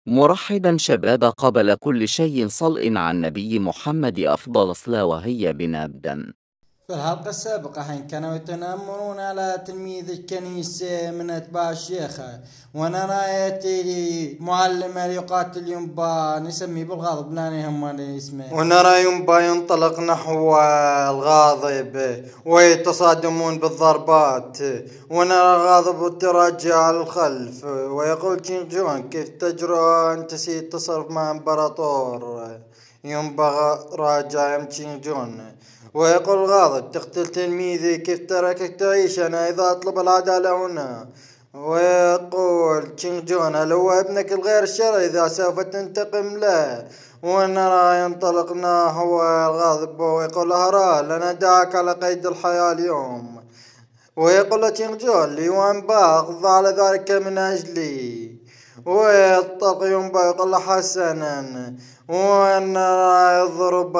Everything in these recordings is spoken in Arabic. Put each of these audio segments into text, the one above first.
مرحبا شباب قبل كل شيء صلء عن نبي محمد أفضل الصلاة وهي بنبدا. في الحلقة السابقة حين كانوا يتنمرون على تلميذ الكنيسة من أتباع الشيخ، ونرى يأتي معلم يقاتل ينبا نسميه بالغاضب لا يهمنا اسمه، ونرى ينبا ينطلق نحو الغاضب ويتصادمون بالضربات، ونرى غاضب التراجع على الخلف ويقول كينغ جون كيف تجرؤ أن تسيء التصرف مع إمبراطور. ينبا راجع كينغ جون ويقول غاضب تقتل تلميذي كيف تركك تعيش أنا إذا أطلب العدالة هنا. ويقول كينغ جون هل هو ابنك الغير الشرعي إذا سوف تنتقم له. ونرى ينطلق هو الغاضب ويقول هرا لن أدعك على قيد الحياة اليوم. ويقول كينغ جون ليوان با أقضى على ذلك من أجلي. ويطلق ينبا يقول حسنا. ونرى يضرب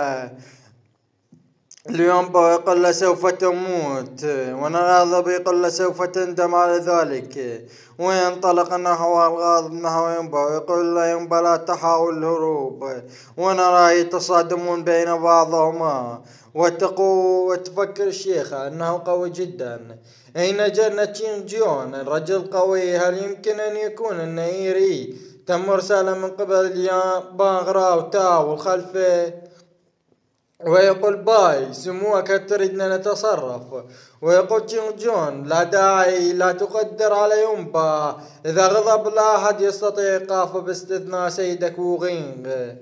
اليوم يقول له سوف تموت، ونغاضب يقول له سوف تندم على ذلك. وينطلق نحو الغاضب نحو ينبا ويقول له ينبا لا تحاول الهروب. ونرى يتصادمون بين بعضهما وتفكر الشيخة أنه قوي جدا. أين جنة كينغ جون الرجل قوي؟ هل يمكن أن يكون النيري تم رسالة من قبل اليابان غراو تاو الخلفي؟ ويقول باي سموك تريدنا نتصرف. ويقول كينغ جون لا داعي لا تقدر على ينبا إذا غضب لا أحد يستطيع إيقافه باستثناء سيدك وغينغ.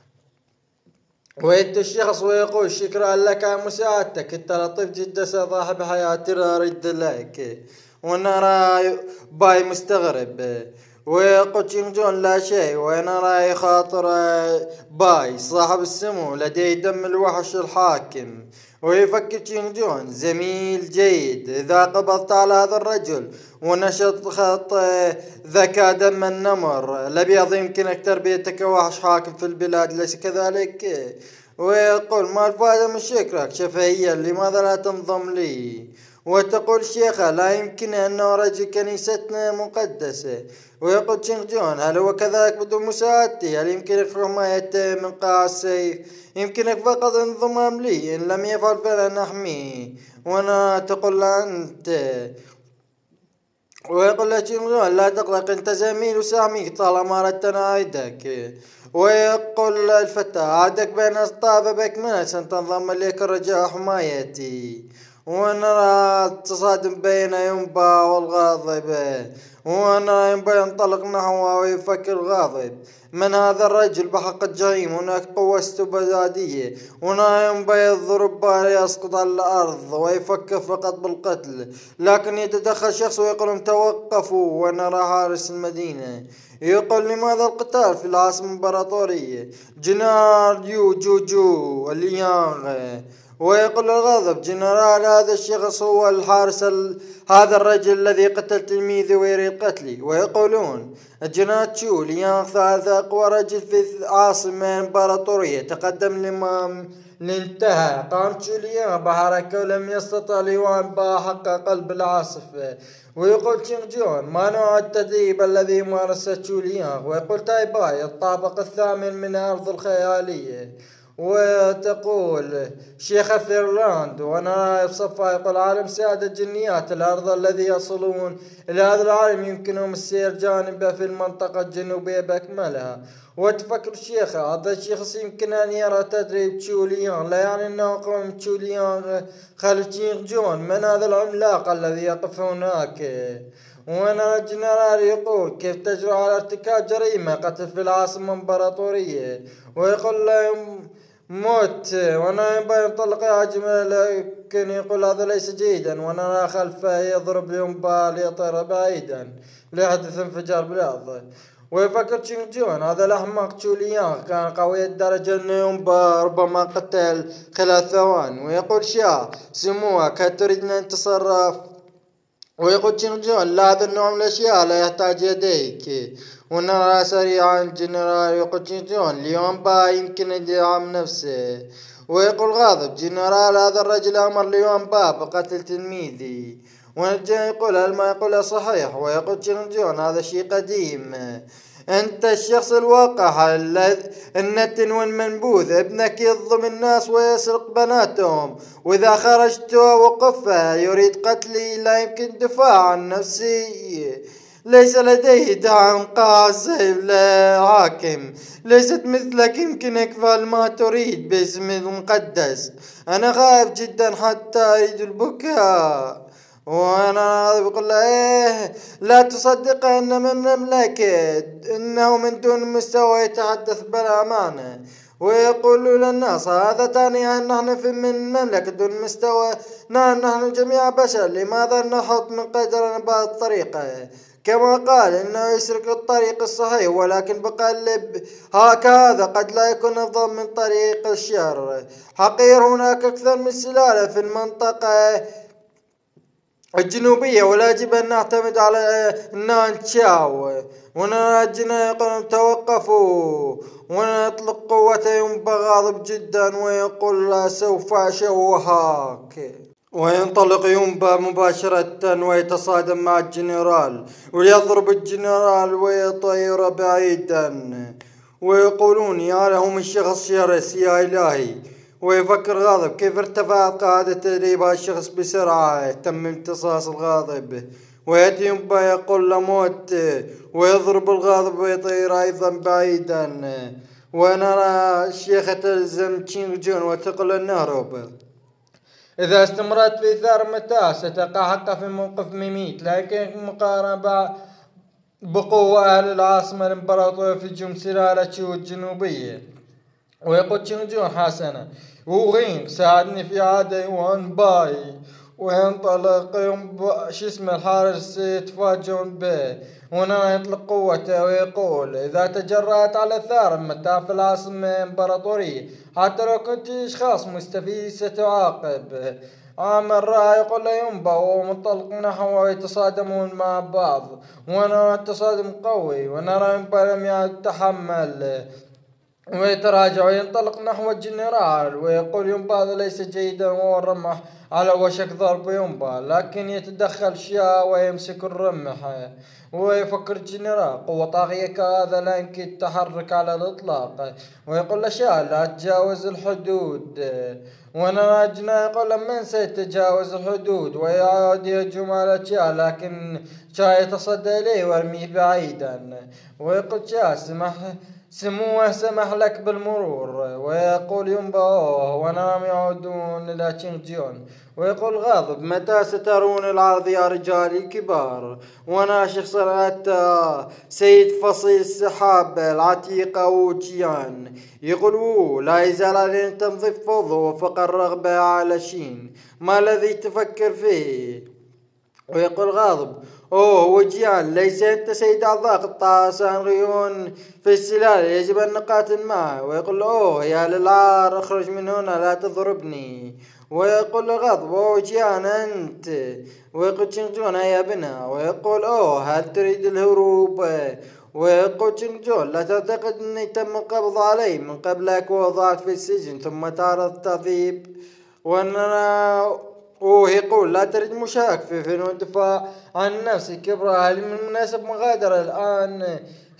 ويت الشخص ويقول شكرا لك على مساعدتك انت لطيف جدا صاحب حياتي أرد لك. ونرى باي مستغرب ويقول كينغ جون لا شيء. ونرى يخاطر باي صاحب السمو لديه دم الوحش الحاكم. ويفكر كينغ جون زميل جيد إذا قبضت على هذا الرجل ونشط خط ذكاء دم النمر الأبيض يمكنك تربيتك وحش حاكم في البلاد ليس كذلك؟ ويقول ما الفائدة من شكرك شفهيا لماذا لا تنضم لي؟ وتقول الشيخة لا يمكن أنه رجل كنيستنا مقدسة. ويقول كينغ جون هل هو كذلك بدون مساعدتي؟ هل يمكنك حمايته من قاع السيف؟ يمكنك فقط انضمام لي إن لم يفعل فلن أحميه. وانا تقول أنت. ويقول له كينغ جون لا تقلق انت زميل وساميك طالما اردت ان اعيدك. ويقول الفتى عادك بين اصطاب بك منها سنتنضم اليك رجاء حمايتي. ونرى تصادم بين ينبا والغاضب. ونرى ينبا ينطلق نحوه ويفكر غاضب من هذا الرجل بحق الجحيم هناك قوة استبدادية. ونرى ينبا يضرب يسقط على الأرض ويفكر فقط بالقتل لكن يتدخل شخص ويقول توقفوا. ونرى حارس المدينة يقول لماذا القتال في العاصمة الإمبراطورية جنرال يو جو جو اليانغ. ويقول الغضب جنرال هذا الشخص هو الحارس هذا الرجل الذي قتل تلميذي ويريد قتلي. ويقولون جنرال تشو ليانغ هذا أقوى رجل في العاصمة الإمبراطورية تقدم لما انتهى قام تشوليان بحركة ولم يستطع ليوان بحق قلب العاصفة. ويقول كينغ جون ما نوع التدريب الذي مارسه تشوليان؟ ويقول تاي باي الطابق الثامن من أرض الخيالية. وتقول شيخ فيرلاند ونرى صفا يقول عالم سيادة الجنيات الأرض الذي يصلون إلى هذا العالم يمكنهم السير جانبه في المنطقة الجنوبية بأكملها. وتفكر الشيخ هذا الشخص يمكن أن يرى تدريب تشوليان لا يعني أنه قوم تشوليان خلف كينغ جون من هذا العملاق الذي يقف هناك. ونرى الجنرال يقول كيف تجرؤ على ارتكاب جريمة قتل في العاصمة الإمبراطورية. ويقول لهم موت. ونرى ينطلق يهاجم لكن يقول هذا ليس جيدا. ونرى خلفه يضرب ينبا ليطير بعيدا ليحدث انفجار بالأرض. ويفكر كينغ جون هذا الأحمق تشوليان كان قوي الدرجة أنه ينبا ربما قتل خلال ثوان. ويقول شاه سموك هل تريدنا أن نتصرف؟ ويقول كينغ جون لا هذا النوع من الأشياء لا يحتاج يديك. ونرى سريعا جنرال يقول كينغ جون ليون با يمكن أن يدعم نفسه. ويقول غاضب جنرال هذا الرجل أمر ليون با بقتل تلميذي. ونرجع يقول هل ما يقوله صحيح؟ ويقول كينغ جون هذا شيء قديم أنت الشخص الوقح النتن والمنبوذ، ابنك يظلم الناس ويسرق بناتهم، وإذا خرجت ووقفه يريد قتلي لا يمكن دفاع عن نفسي. ليس لديه دعم قاسي لا حاكم، ليست مثلك يمكنك فعل ما تريد باسم المقدس. أنا خائف جدا حتى أريد البكاء. وانا بقول له ايه، لا تصدق ان من مملكة انه من دون مستوى يتحدث بالامانة ويقول للناس هذا تعني ان نحن في من مملكة دون مستوى. نحن جميع بشر، لماذا نحط من قدرنا بهذه الطريقة؟ كما قال انه يسرق الطريق الصحيح ولكن بقلب هكذا قد لا يكون افضل من طريق الشر. حقير، هناك اكثر من سلالة في المنطقة الجنوبية ولا يجب أن نعتمد على النانشاو. ونراجعنا يقولون توقفوا، ونطلق قوته ينبغ غاضب جدا ويقول سوف أشوهك. وينطلق ينبا مباشرة ويتصادم مع الجنرال ويضرب الجنرال ويطير بعيدا. ويقولون يا له من شخص شرس يا إلهي. ويفكر غاضب كيف ارتفعت قاعدة لهذا الشخص بسرعة، تم امتصاص الغاضب. ويأتي ينبا يقول له موت، ويضرب الغاضب ويطير أيضا بعيدا. ونرى الشيخة تلزم تشينغ جون وتقول النهرب. إذا استمرت في ثار متى ستقع حقا في موقف مميت، لكن مقارنة بقوة أهل العاصمة الإمبراطورية في جم سلالة شو الجنوبية. ويقول تشينجون حسنا وغين ساعدني في عادة وان باي. وينطلق شو اسمه الحارس يتفاجئون به. هنا يطلق قوته ويقول إذا تجرأت على ثار متى في العاصمة الإمبراطورية حتى لو كنت أشخاص مستفيد ستعاقب. مرة يقول له ينبا ومنطلق نحو ويتصادمون مع بعض. ونرى التصادم قوي ونرى ينبا لم يتحمل ويتراجع وينطلق نحو الجنرال ويقول ينبا هذا ليس جيدا، وهو الرمح على وشك ضرب ينبا لكن يتدخل شاء ويمسك الرمح. ويفكر الجنرال قوة طاغية كهذا لا يمكن التحرك على الإطلاق. ويقول له شاء لا تجاوز الحدود. ونرى جنا يقول له من سيتجاوز الحدود، ويعود يهجم على شاء لكن شاء يتصدى إليه ويرميه بعيدا. ويقول شاء سموه سمح لك بالمرور. ويقول ينبا ونرى يعودون إلى تشينجيون. ويقول غاضب متى سترون العرض يا رجالي الكبار. وانا شخصا أتى سيد فصيل السحاب العتيق وجيان يقول لا يزال علينا تنظيف فضل وفقر رغبة على شين، ما الذي تفكر فيه؟ ويقول غاضب وجيان ليس أنت سيد أعضاء قطاع سانغيون في السلال، يجب أن نقاتل معه. ويقول يا للعار اخرج من هنا لا تضربني. ويقول غاضب وجيان أنت. ويقول تشينجون يا بنا. ويقول هل تريد الهروب؟ ويقول تشينجون لا تعتقد أني تم القبض علي من قبلك ووضعت في السجن ثم تعرض التعذيب. وأننا يقول لا تريد مشارك في الدفاع عن نفسك كبرى. هل من المناسب مغادرة الآن؟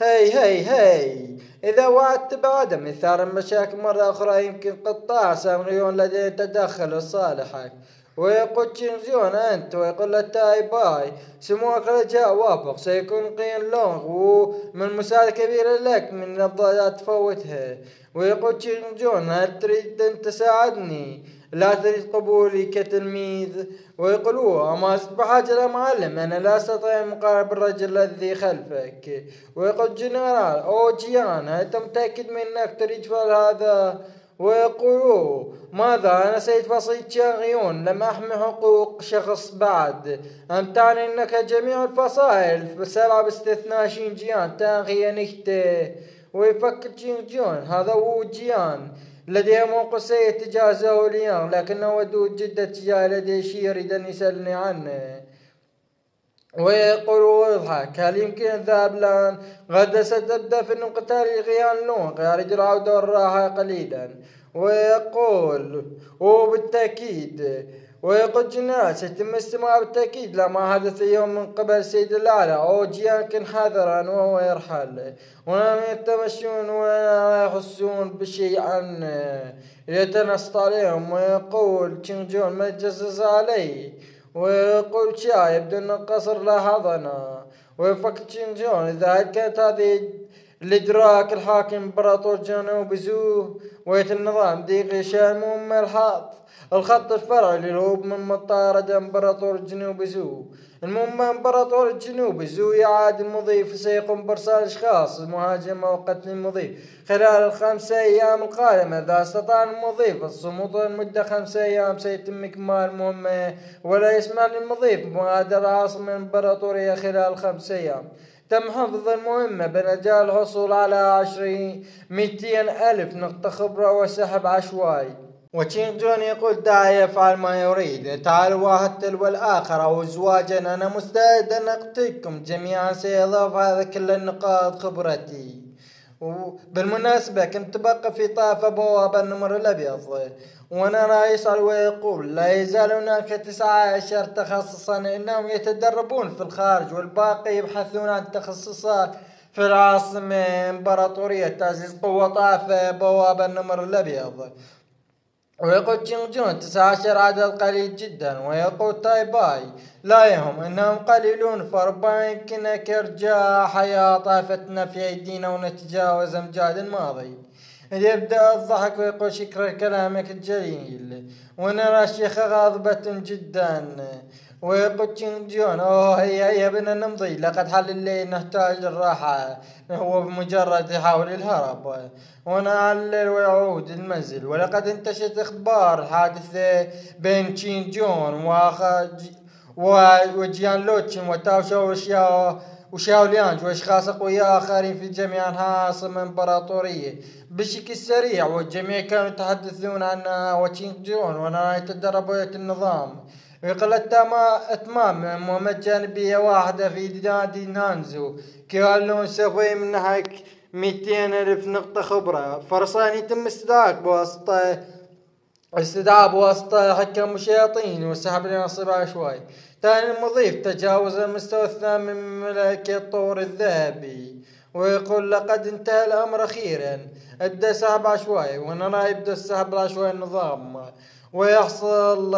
هاي إذا وعدت بعدم إثارة المشاكل مرة أخرى يمكن قطاع سامريون لديه تدخل لصالحك. ويقول تشينجيون أنت. ويقول له تاي باي سموك رجاء وافق، سيكون قين لونغ ومن مساعدة كبيرة لك من الضياء تفوتها. ويقول تشينجيون هل تريد أن تساعدني؟ لا تريد قبولي كتلميذ؟ ويقول أما بحاجة يا معلم، أنا لا أستطيع مقاربة الرجل الذي خلفك. ويقول جنرال جيان أنت متأكد من أنك تريد فعل هذا؟ ويقول ماذا، أنا سيد فصيل تشانغيون لم أحمي حقوق شخص بعد. أم تعني أنك جميع الفصائل 7 باستثناء شينجيان تانغي نكته. ويفكر شينجيون هذا هو جيان لديه موقف سيء تجاه زوليان لكنه ودود جدا تجاه لديه شيء يريد أن يسألني عنه. ويقول ويضحك هل يمكن الذهاب الآن؟ غدا ستبدأ في قتال غيان لونغ يريد العودة والراحة قليلا. ويقول بالتأكيد. ويقول جنرال سيتم استماع بالتأكيد لما حدث اليوم من قبل سيد الأعلى أوجيا كن حذرا وهو يرحل ولم يتمشون ولا يحسون بشيء عن يتنصت عليهم. ويقول كينغ جون ما يتجسس عليه. ويقول شا يبدو أن القصر لاحظنا. ويفكر كينغ جون إذا كانت هذه الإدراك الحاكم إمبراطور جنوب زو ويت النظام دقيق شامون الخط الفرعي للهروب من مطاردة إمبراطور جنوب زو. المهم إمبراطور الجنوب زو يعاد المضيف سيقوم بإرسال أشخاص مهاجمة وقتل المضيف خلال ال5 أيام القادمة. إذا استطاع المضيف الصمود لمدة 5 أيام سيتم إكمال المهمة ولا يسمح للمضيف مغادرة عاصمة الإمبراطورية خلال 5 أيام. تم حفظ المهمة بنجاح الحصول على 200 ألف نقطة خبرة وسحب عشوائي. وكينغ جون يقول داعي يفعل ما يريد. تعالوا واحد تلو الآخر أو زواجا أنا مستعد أن أقتلكم جميعا. سيضاف هذا كل النقاط خبرتي. وبالمناسبة كنت بقى في طائفة بوابة النمر الأبيض وانا رئيس ويقول لا يزال هناك 19 تخصصا انهم يتدربون في الخارج والباقي يبحثون عن تخصصات في العاصمة امبراطورية تعزيز قوة طائفة بوابة النمر الأبيض. ويقول كينغ جون 19 عدد قليل جدا. ويقول تاي باي لا يهم انهم قليلون فربما يمكنك ارجاع حياة طائفتنا في ايدينا ونتجاوز امجاد الماضي. يبدأ الضحك ويقول شكرا كلامك الجليل. ونرى الشيخ غاضبة جدا. ويقول كينغ جون اوه هيا بنا نمضي لقد حل الليل نحتاج الراحة. هو بمجرد يحاول الهرب ونعلل ويعود المنزل. ولقد انتشرت اخبار الحادثة بين كينغ جون وجيان لوتشن وتاو شاو وشاوليانج واشخاص اقوياء اخرين في جميع انحاء العاصمة الامبراطورية بشكل سريع. والجميع كانوا يتحدثون عنها وكينغ جون ونرى يتدرب النظام. ويقول اتمام مهمة جانبية واحدة في نادي نانزو كيالون سوف يمنحك 200 ألف نقطة خبرة. فرصان يتم استدعاء بواسطة حكم الشياطين وسحب لنصيب عشوائي. ثاني المضيف تجاوز المستوى الثامن من ملكة الطور الذهبي. ويقول لقد انتهى الأمر أخيرا. ابدأ سحب عشوائي ونرى يبدأ السحب العشوائي النظام ويحصل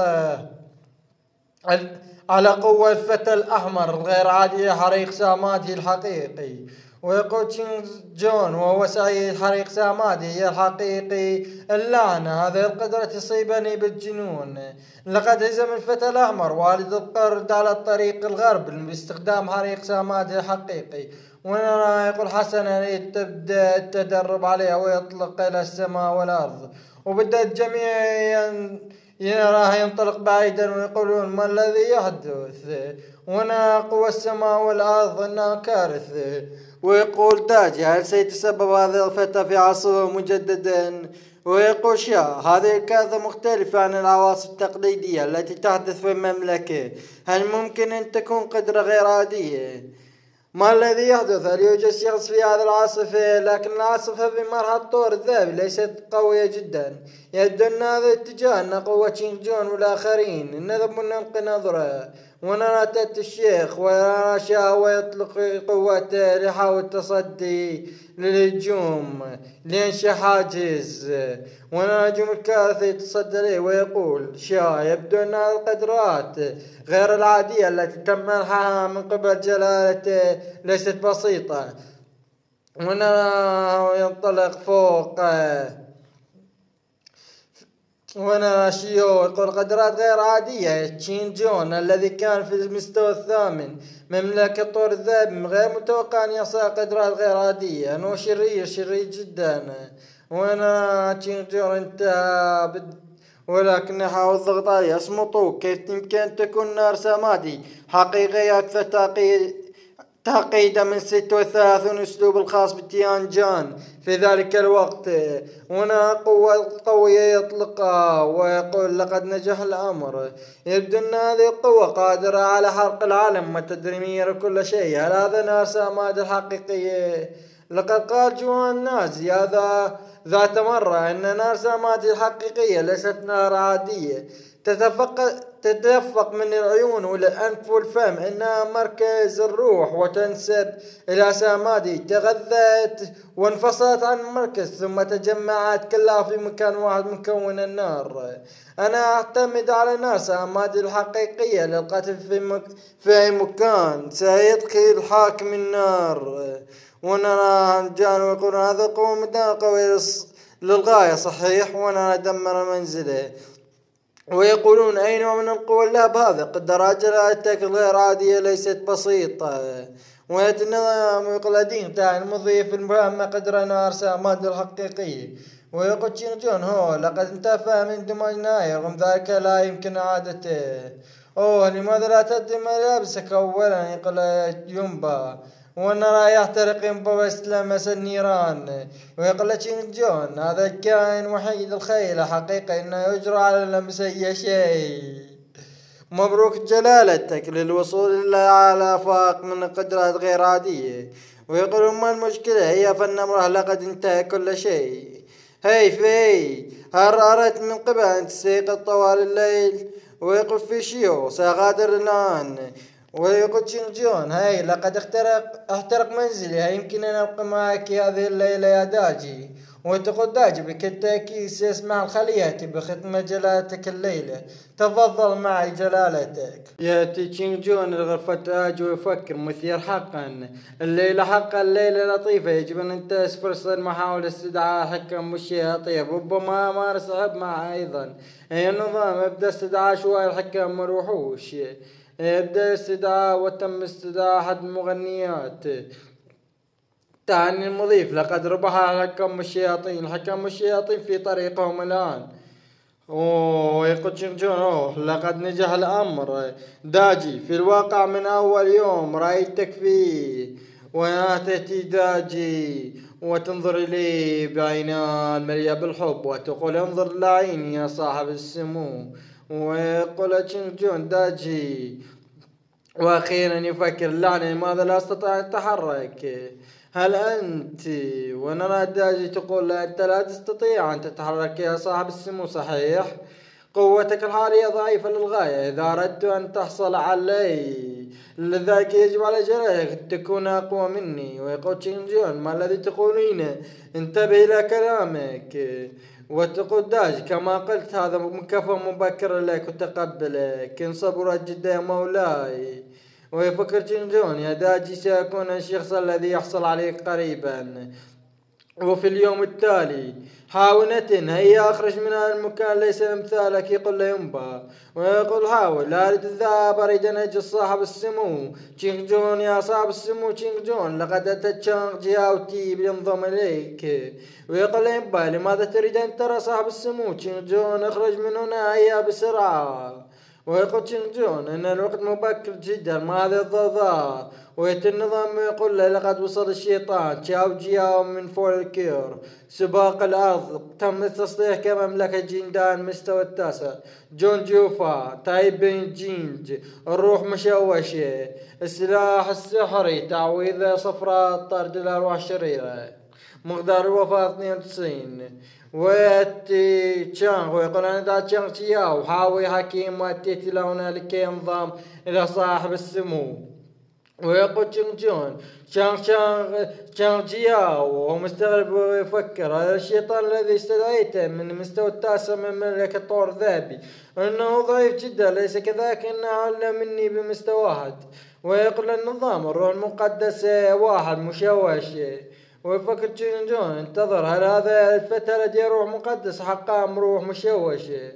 على قوة الفتى الأحمر الغير عادي حريق ساماته الحقيقي. ويقول كينغ جون وهو سعيد حريق ساماته الحقيقي اللعنة هذه القدرة تصيبني بالجنون. لقد هزم الفتى الأحمر والد القرد على الطريق الغرب باستخدام حريق ساماته الحقيقي. ونرى يقول حسنا تبدأ التدرب عليه ويطلق إلى السماء والأرض. وبدأ الجميع يراه ينطلق بعيدا ويقولون ما الذي يحدث. هنا قوى السماء والأرض إنها كارثة. ويقول تاجي هل سيتسبب هذا الفتى في عصره مجددا. ويقول شا هذه الكارثة مختلفة عن العواصف التقليدية التي تحدث في المملكة. هل ممكن أن تكون قدرة غير عادية؟ ما الذي يحدث؟ هل يوجد شخص في هذا العاصفة؟ لكن العاصفة في مرحلة الطور الذهبي ليست قوية جدا. يبدو أن هذا الاتجاه أن قوة كينغ جون والآخرين نذهب نلقي نظرة. ونرى تأتي الشيخ ويرى شا ويطلق قوته ليحاول التصدي للهجوم لينشأ حاجز. ونرى نجوم الكارثة يتصدى له ويقول شا يبدو أن هذه القدرات غير العادية التي تم منحها من قبل جلالته ليست بسيطة. ونرى ينطلق فوق ونرى شيو يقول قدرات غير عادية. كينغ جون الذي كان في المستوى الثامن مملكة طور الذهبي غير متوقع أن يصل قدرات غير عادية. أنه شرير جدا. ونرى كينغ جون انتهى ولكن يحاول الضغط عليه. اصمتوا كيف يمكن أن تكون نار سمادي حقيقية أكثر تعقيدا من 36 أسلوب الخاص بتيان جان في ذلك الوقت. هنا قوة قوية يطلقها ويقول لقد نجح الأمر. يبدو أن هذه القوة قادرة على حرق العالم وتدمير كل شيء. هل هذا نار ساماد الحقيقية؟ لقد قال جوان نازي هذا ذات مرة أن نار ساماد الحقيقية ليست نار عادية تتدفق من العيون والأنف والفم إنها مركز الروح، وتنسب إلى سمادي. تغذت وانفصلت عن المركز ثم تجمعت كلها في مكان واحد مكون النار. أنا أعتمد على نار سمادي الحقيقية للقتل في أي مكان سيدخل الحاكم النار. ونرى جان يقول هذا قوم قوي للغاية صحيح، ونرى دمر منزله. ويقولون أي نوع من القوة اللاب هذا؟ قدرات جلالتك غير عادية ليست بسيطة. ويتنظم ويقلدين تاع المضيف المهمة قدر نار ساماد الحقيقية. ويقول شينجون هو لقد انتفى من دماغنا، رغم ذلك لا يمكن إعادته. لماذا لا تقدم ملابسك أولا؟ يقول يومبا. ونرى يحترق يومبا بس لمس النيران. ويقول شينجون هذا الكائن وحيد الخيل حقيقة إنه يجرى على لمس أي شيء. مبروك جلالتك للوصول إلى على آفاق من قدرات غير عادية. ويقولون ما المشكلة؟ هي فالنمرة لقد انتهى كل شيء. هل أردت من قبل أن تستيقظ طوال الليل؟ ويقول في شيو سأغادر الآن. ويقول شينجون لقد احترق منزلي، يمكن أن أبقى معك هذه الليلة يا داجي؟ وتقول داجي بالتأكيد سيسمع الخلية بختم جلالتك الليلة. تفضل معي جلالتك. يأتي شينجون لغرفة داجي ويفكر مثير حقا. الليلة حقا الليلة لطيفة، يجب أن ننتهز فرصة محاولة استدعاء حكم الشياطين. ربما ما نسحب معه أيضا. أي النظام يبدأ استدعاء شوية الحكام والوحوش. يبدأ استدعاء وتم استدعاء أحد المغنيات. تعني المضيف لقد ربح حكم الشياطين في طريقهم الآن. يقول شينجون لقد نجح الأمر داجي. في الواقع من أول يوم رأيتك فيه. وتأتي داجي وتنظر إلي بعينها المليئة بالحب وتقول انظر لعيني يا صاحب السمو. ويقول شينجون داجي وأخيرا يفكر اللعنة لماذا لا أستطيع أن أتحرك؟ هل أنت؟ ونرى داجي تقول لا أنت لا تستطيع أن تتحرك يا صاحب السمو صحيح. قوتك الحالية ضعيفة للغاية. إذا أردت أن تحصل علي لذلك يجب على جلالك تكون أقوى مني. ويقول شينجون ما الذي تقولينه؟ انتبه إلى كلامك. وتقول داجي كما قلت هذا مكافأة مبكرة لك وتقبلك. إن صبرت جدا يا مولاي. ويفكر شينجون يا داجي سيكون الشخص الذي يحصل عليك قريبا. وفي اليوم التالي حاونة هيا أخرج من هذا المكان ليس مثالك. يقول له يمبا. ويقول حاول لا أريد الذهاب أريد أن أجد صاحب السمو شينجون. يا صاحب السمو شينجون لقد أتت شانغ جياوتي بينضم إليك. ويقول له يمبا لماذا تريد أن ترى صاحب السمو شينجون؟ اخرج من هنا هيا بسرعة. ويقول شينجون إن الوقت مبكر جدا مع هذا الضوضاء. ويأتي النظام ويقول له لقد وصل الشيطان تشاو جياو من فولكير. سباق الأرض تم التصدير كمملكة جيندان مستوى 9. جون جوفا تايب بن جينج الروح مشوشة. السلاح السحري تعويذة صفراء طرد الأرواح الشريرة. مقدار الوفاة 92. ويأتي تشانغ ويقول أنا دا تشانغ تياو حاوي حكيم وأتيت إلى هنا لكي ينضم إلى صاحب السمو. ويقول شينجون شانغ جياو وهو مستغرب ويفكر هذا الشيطان الذي استدعيته من مستوى 9 من مملكة طور ذابي إنه ضعيف جدا ليس كذلك إنه أعلى مني بمستوى 1. ويقول النظام الروح المقدسة 1 مشوش. ويفكر شينجون انتظر هل هذا الفتى لديه روح مقدس حقا أم روح مشوشة؟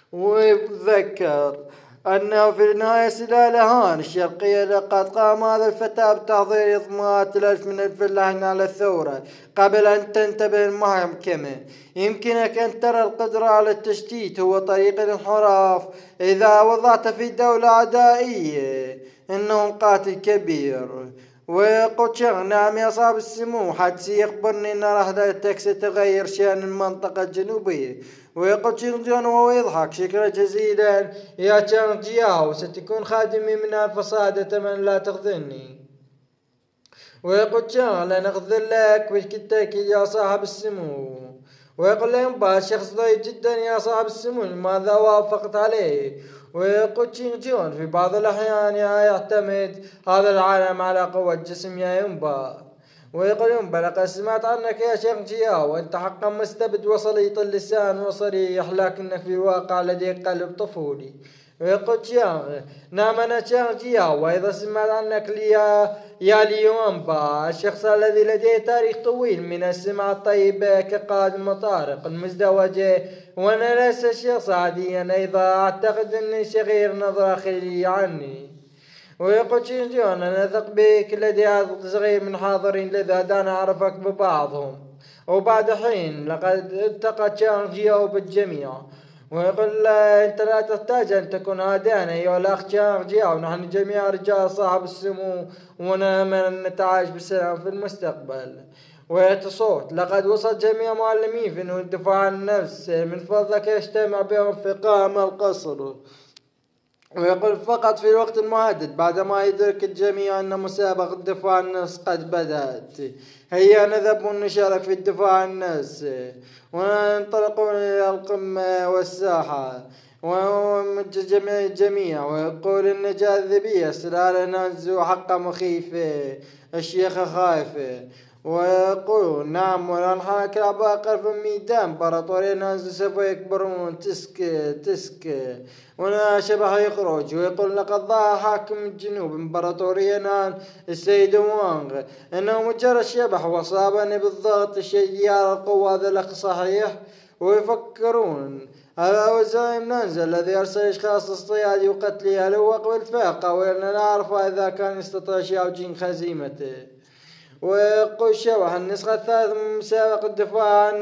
ويتذكر أنه في النهاية سلالة هان الشرقية لقد قام هذا الفتى بتحضير إضمات 1000 من الفلاحين على الثورة قبل أن تنتبه المحكمة. يمكنك أن ترى القدرة على التشتيت هو طريق الانحراف إذا وضعت في دولة عدائية. إنه قاتل كبير. ويقول شيخ نعم يا صاحب السمو حد سيخبرني أن رحلتك ستغير شأن المنطقة الجنوبية. ويقول شينجون وهو يضحك شكرا جزيلا يا تشانغ جياو ستكون خادمي من الفساد من لا تخذلني. ويقول شيخ لنخذل لك بالتأكيد يا صاحب السمو. ويقول له ينبه الشخص ضعيف جدا يا صاحب السمو ماذا وافقت عليه. ويقول تشين جون في بعض الأحيان يعتمد هذا العالم على قوة جسم يا ينبه. ويقول ينبه لقد سمعت عنك يا شيخ جياو وانت حقا مستبد وسليط اللسان وصريح لكنك في الواقع لديك قلب طفولي. ويقول تشيانغ نعم أنا تشيانغ جياو وإذا سمعت عنك يا ليوانبا الشخص الذي لديه تاريخ طويل من السمعة الطيبة كقائد المطارق المزدوجة وأنا ليس شخص عاديا أيضا أعتقد أني صغير نظرة خلية عني. ويقول شينجون أنا أثق بك لدي عدد صغير من حاضرين لذا دعنا أعرفك ببعضهم. وبعد حين لقد التقى تشانغ جياو بالجميع. ويقول أنت لا تحتاج أن تكون هادئا أيها الأخ تشانغ جياو نحن جميعا رجال صاحب السمو ونأمل أن نتعايش بسلام في المستقبل. ويتصوت لقد وصل جميع معلمين في فنون الدفاع عن النفس من فضلك يجتمع بهم في قائمة القصر. ويقول فقط في الوقت المحدد بعدما يدرك الجميع أن مسابقة الدفاع عن النفس قد بدأت. هيا نذهب ونشارك في الدفاع عن النفس وننطلقون إلى القمة والساحة وجميع الجميع. ويقول إن جاذبية سلالة نانزو حق مخيفة الشيخة خايفة. ويقول نعم والأنحاك العباقرة في الميدان امبراطورية نانزو سوف يكبرون تسك ولا شبح يخرج. ويقول لقد ظهر حاكم الجنوب امبراطورية نان السيد وانغ انه مجرد شبح وصابني بالضغط الشديد على القوة هذا الاخ صحيح. ويفكرون هذا هو الزعيم نانزا الذي ارسل اشخاص اصطيادي وقتلي هل هو قبل فاقة ولا لا اعرف اذا كان يستطيع شياو جين خزيمته. ويقول شبح النسخة الثالثة من مسابقة الدفاع عن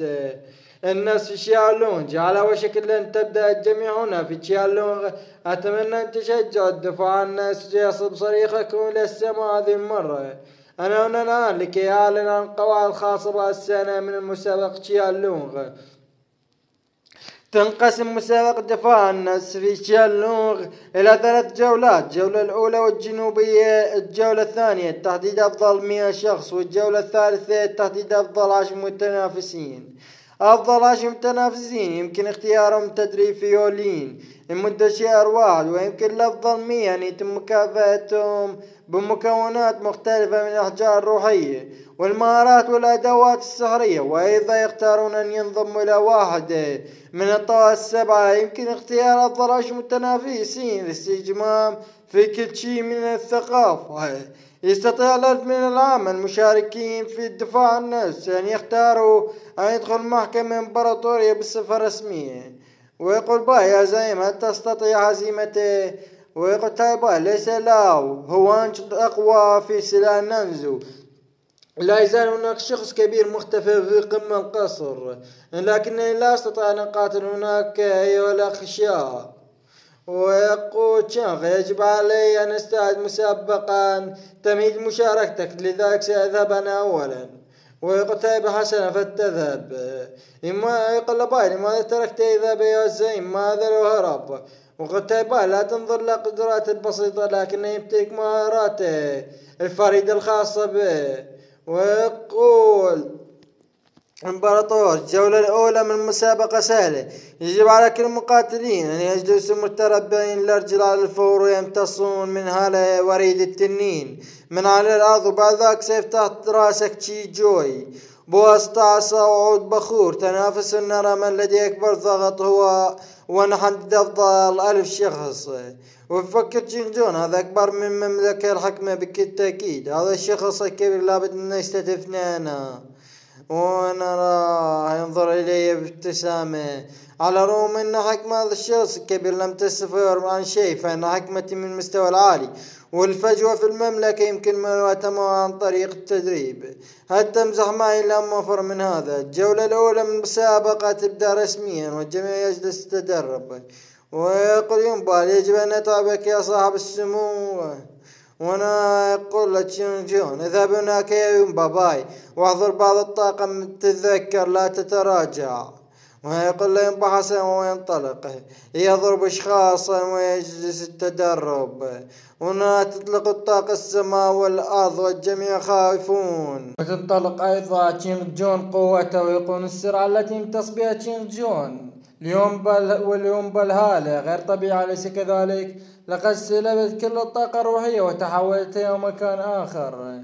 الناس في شيالونج على وشك أن تبدأ الجميع هنا في شيالونج. أتمنى أن تشجعوا الدفاع عن الناس يصب صريخكم إلى السماء هذه المرة. أنا هنا الآن لكي أعلن عن القواعد الخاصة بالسنة من المسابقة شيالونج. تنقسم مسابقة دفاع عن النفس في شيالونغ إلى 3 جولات. الجولة الأولى والجنوبية، الجولة الثانية تحديد أفضل 100 شخص، والجولة الثالثة تحديد أفضل 10 متنافسين. أفضل 10 متنافسين يمكن اختيارهم تدريب فيولين لمدة شهر واحد ويمكن الأفضل 100 أن يتم مكافأتهم بمكونات مختلفة من الأحجار الروحية والمهارات والأدوات السحرية. وأيضا يختارون أن ينضموا إلى واحدة من الطوائف السبعة. يمكن اختيار أفضل 10 متنافسين لاستجمام في كل شيء من الثقافة. يستطيع الألف من العام المشاركين في الدفاع عن النفس أن يختاروا أن يدخل محكمة إمبراطورية بصفة رسمية. ويقول باي يا زعيم هل تستطيع هزيمته؟ ويقول تايبا ليس لاو هو أقوى في سلاح نانزو. لا يزال هناك شخص كبير مختفي في قمة القصر لكنني لا أستطيع أن أقاتل هناك أيها الأخ شاه. ويقول تشانغ يجب علي أن أستعد مسبقا تمهيد مشاركتك لذلك سأذهب أنا أولا. ويقول طيب حسنا فتذهب. يقول باي لماذا تركت يذهب يا زعيم ماذا لو هرب؟ وقلت باي لا تنظر لقدراته البسيطة لكنه يمتلك مهاراته الفريدة الخاصة به. ويقول امبراطور الجولة الأولى من المسابقة سهلة. يجب على كل المقاتلين أن يجلسوا متربعين الأرجل على الفور ويمتصون من هالة وريد التنين من على الأرض. وبعد ذلك سيفتح راسك تشي جوي بواسطة عصا وعود بخور. تنافس نرى من الذي أكبر ضغط هو ونحدد أفضل 1000 شخص. وفكر جون هذا أكبر من مملكة الحكمة بكل تأكيد. هذا الشخص الكبير لابد أن يستهدفنا أنا ونرى ينظر إلي بابتسامة. على الرغم أن حكمة هذا الشخص الكبير لم تستفر عن شيء فإن حكمتي من المستوى العالي والفجوة في المملكة يمكن مواجهتها عن طريق التدريب. هل تمزح معي لما أفر من هذا؟ الجولة الأولى من المسابقة تبدأ رسميا والجميع يجلس يتدرب. ويقول ينبال يجب أن أتعبك يا صاحب السمو. وانا يقول لك جون اذهب هناك يا يومبا باي واحضر بعض الطاقم تتذكر لا تتراجع. ويقول له ينبح حسن وينطلق يضرب أشخاصا ويجلس التدرب. هنا تطلق الطاقة السماء والأرض والجميع خائفون. وتنطلق أيضا تشينغ جون قوته ويكون السرعة التي امتص بها تشينغ جون واليوم بالهالة غير طبيعي، أليس كذلك؟ لقد سلبت كل الطاقة الروحية وتحولت إلى مكان آخر.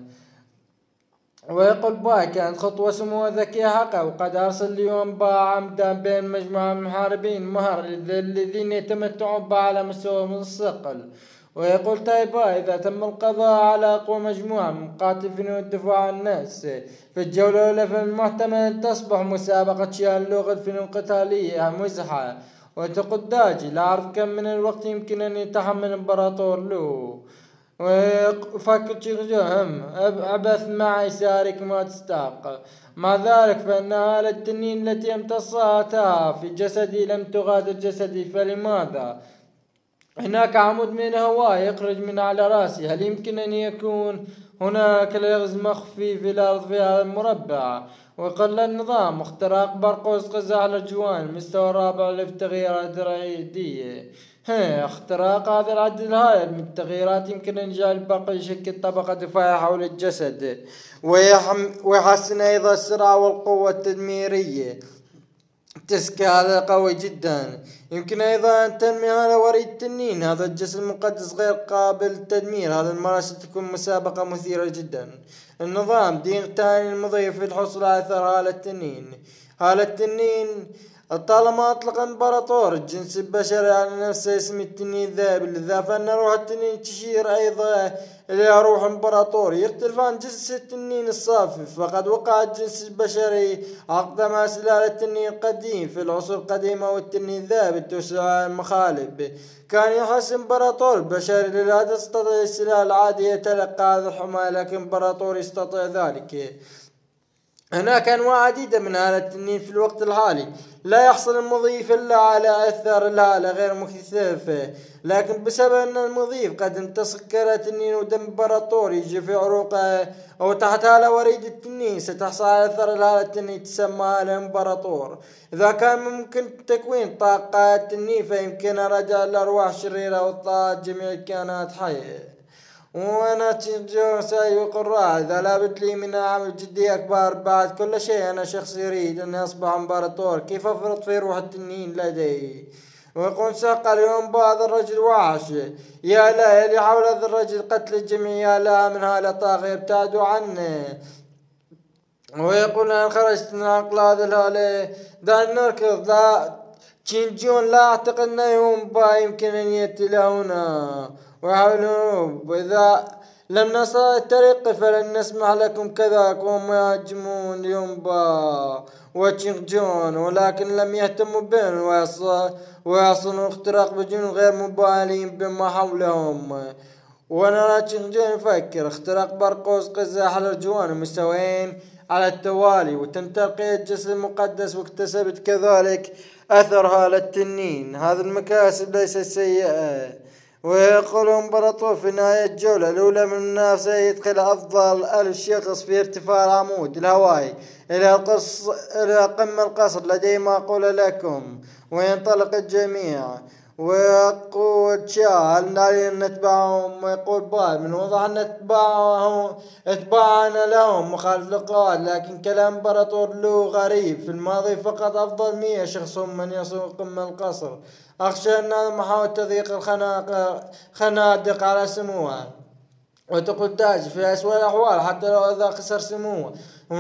ويقول با كانت خطوة سمو ذكية حقا، وقد أرسل اليوم با عمدا بين مجموعة من محاربين مهر الذين يتمتعون با على مستوى من الصقل. ويقول تايبا إذا تم القضاء على أقوى مجموعة من مقاتلين والدفاع عن الناس في الجولة الأولى، فالمحتمل أن تصبح مسابقة شيال اللغة الفنون القتالية مزحة. وتقول داجي لا أعرف كم من الوقت يمكن أن يتحمل إمبراطور لو. وفكر تشيغجهم عبث معي سارك ما تستاق. مع ذلك فإن آلة التنين التي امتصتها في جسدي لم تغادر جسدي، فلماذا؟ هناك عمود من الهواء يخرج من على رأسي، هل يمكن أن يكون هناك لغز مخفي في الأرض في هذا المربع؟ وقل النظام اختراق برقوس قزح الأجوان المستوى الرابع للتغييرات الرئيدية. اختراق هذا العدد الهائل من التغييرات يمكن أن يجعل البرق يشكل طبقة دفاعية حول الجسد، ويحسن أيضا السرعة والقوة التدميرية. تسكي هذا قوي جدا. يمكن أيضا أن تنمي على وريد التنين، هذا الجسد المقدس غير قابل للتدمير. هذا المرة ستكون مسابقة مثيرة جدا. النظام دين تاني المضي في الحصول على أثر هالة التنين. هالة التنين طالما أطلق إمبراطور الجنس البشري على نفسه اسم التنين الذهبي، لذا فإن روح التنين تشير أيضا إلى روح إمبراطور يختلف عن جنس التنين الصافي. فقد وقع الجنس البشري عقد مع سلالة التنين القديم في العصور القديمة، والتنين الذهبي توسع المخالب. كان يحس إمبراطور البشري لا تستطيع السلالة العادية تلقى هذا الحماية، لكن إمبراطور يستطيع ذلك. هناك أنواع عديدة من آلة التنين في الوقت الحالي، لا يحصل المضيف إلا على أثر الهالة غير مكثفة، لكن بسبب أن المضيف قد امتص كرة التنين ودم إمبراطور يجي في عروقه أو تحت هالة وريد التنين، ستحصل على أثر الهالة التنين تسمى هالة إمبراطور. إذا كان ممكن تكوين طاقة التنين فيمكن رجع الأرواح الشريرة وطاقة جميع الكائنات حية. وانا تشجع سايق الراعي اذا لابد لي من عمل جدي اكبر. بعد كل شيء انا شخص يريد ان يصبح امبراطور، كيف افرط في روح التنين لدي؟ ويقول ساق اليوم بعض الرجل وحش، يا لا اللي حول هذا الرجل قتل الجميع، يا لا من هذا طاغي ابتعدوا عنه. ويقول انا خرجت من عقل هذا الهالة دعني نركض. لا تشينجون لا اعتقد انه يوم با يمكن ان ياتي لهنا ويحاولون، وإذا لم نصل الطريق فلن نسمح لكم كذلك. وهم يهاجمون يومبا وتشينجون ولكن لم يهتموا بهم ويصلون الاختراق بجنود غير مبالين بما حولهم. ونرى تشينجون يفكر اختراق برقوس قزاح الأرجوان مستويين على التوالي، وتنتقي الجسد المقدس، واكتسبت كذلك أثر هالة التنين. هذا المكاسب ليست سيئة. ويقول إمبراطور في نهاية الجولة الأولى من المنافسة يدخل أفضل 1000 شخص في ارتفاع العمود الهوائي إلى قمة القصر. لدي ما أقول لكم. وينطلق الجميع. ويقول شا هل علينا نتبعهم؟ ويقول بال من الواضح أن اتباعنا لهم مخالف للقواعد، لكن كلام إمبراطور له غريب. في الماضي فقط أفضل 100 شخص هم من يصلون قمة القصر. أخشى أن هذا محاولة تضييق الخنادق على سموها. وتقول تاج في أسوأ الأحوال حتى لو إذا خسر سموه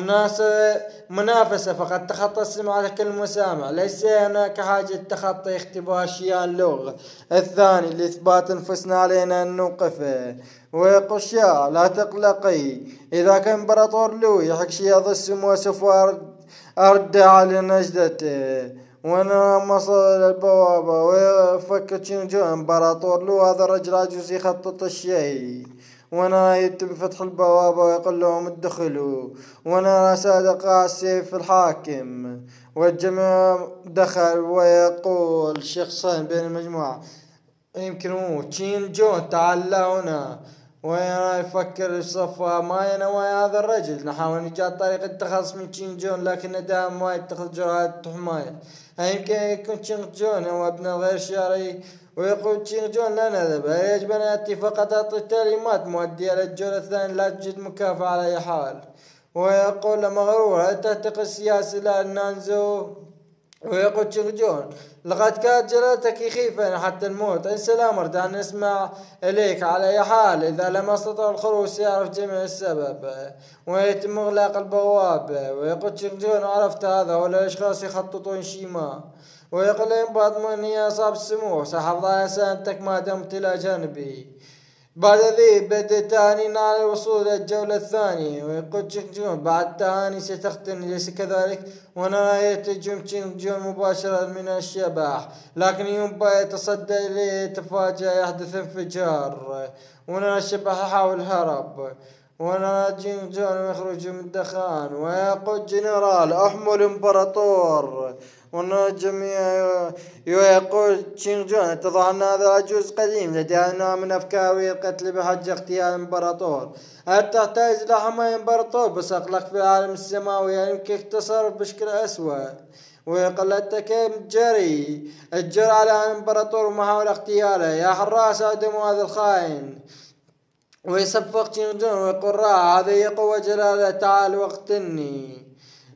منافسة فقد تخطى السمع كل مسامع. ليس هناك حاجة تخطي اختبار شيان اللغة الثاني لإثبات أنفسنا علينا أن نوقفه. ويقول شيا لا تقلقي، إذا كان إمبراطور لو يحق شياض السمو سوف أرد على نجدته. وانا مصل البوابة ويفكر تشينجو إمبراطور لو هذا الرجل عجوز يخطط الشيء. وانا يتم فتح البوابة ويقول لهم ادخلوا. وانا صادق السيف الحاكم والجميع دخل. ويقول شخصين بين المجموعة يمكن تشينجو تعال هنا. ويفكر الصفا ما ينوى هذا الرجل. نحاول إيجاد طريقة التخلص من تشين جون، لكن دائما ما يتخذ جرعات حماية. يمكن يكون تشين جون هو ابن الغير شرعي. ويقول تشين جون لا نذهب، يجب أن يأتي فقط أعطي تعليمات مؤدية للجولة الثانية، لا توجد مكافأة على أي حال. ويقول مغرور هل تعتقد السياسي لا نانزو؟ ويقول تشين جون لقد كانت جلالتك يخيفا حتى الموت، انسى الأمر، دعنا نسمع إليك. على أي حال إذا لم أستطع الخروج سيعرف جميع السبب ويتم إغلاق البوابة. ويقول تشين جون عرفت هذا هؤلاء الأشخاص يخططون شيما. ويقول لهم بعض من يا أصحاب السمو سأحافظ على سلامتك ما دمت إلى جانبي. بعد ذي بدأ تهانين على الوصول إلى الجولة الثانية. ويقول تشين جون بعد تهاني ستختني أليس كذلك؟ ونرى يتجم تشين جون مباشرة من الشبح، لكن يومبا يتصدى إليه يتفاجأ يحدث انفجار. ونرى الشبح يحاول الهرب. ونرى تشين جون يخرج من الدخان. ويقول جنرال أحمل الإمبراطور. ونرى الجميع يقول تشين جون اتضح أن هذا عجوز قديم لديها نوع من أفكاره القتل بحجة اغتيال الإمبراطور. هل تحتاج إلى حماية الإمبراطور بس أقلق في العالم السماوي؟ يمكن التصرف بشكل أسوأ. ويقول كيف الجري على الإمبراطور ومحاولة اغتياله. يا حراس أعدموا هذا الخائن. ويصفق تشين جون ويقول هذه قوة جلالة تعال واقتلني.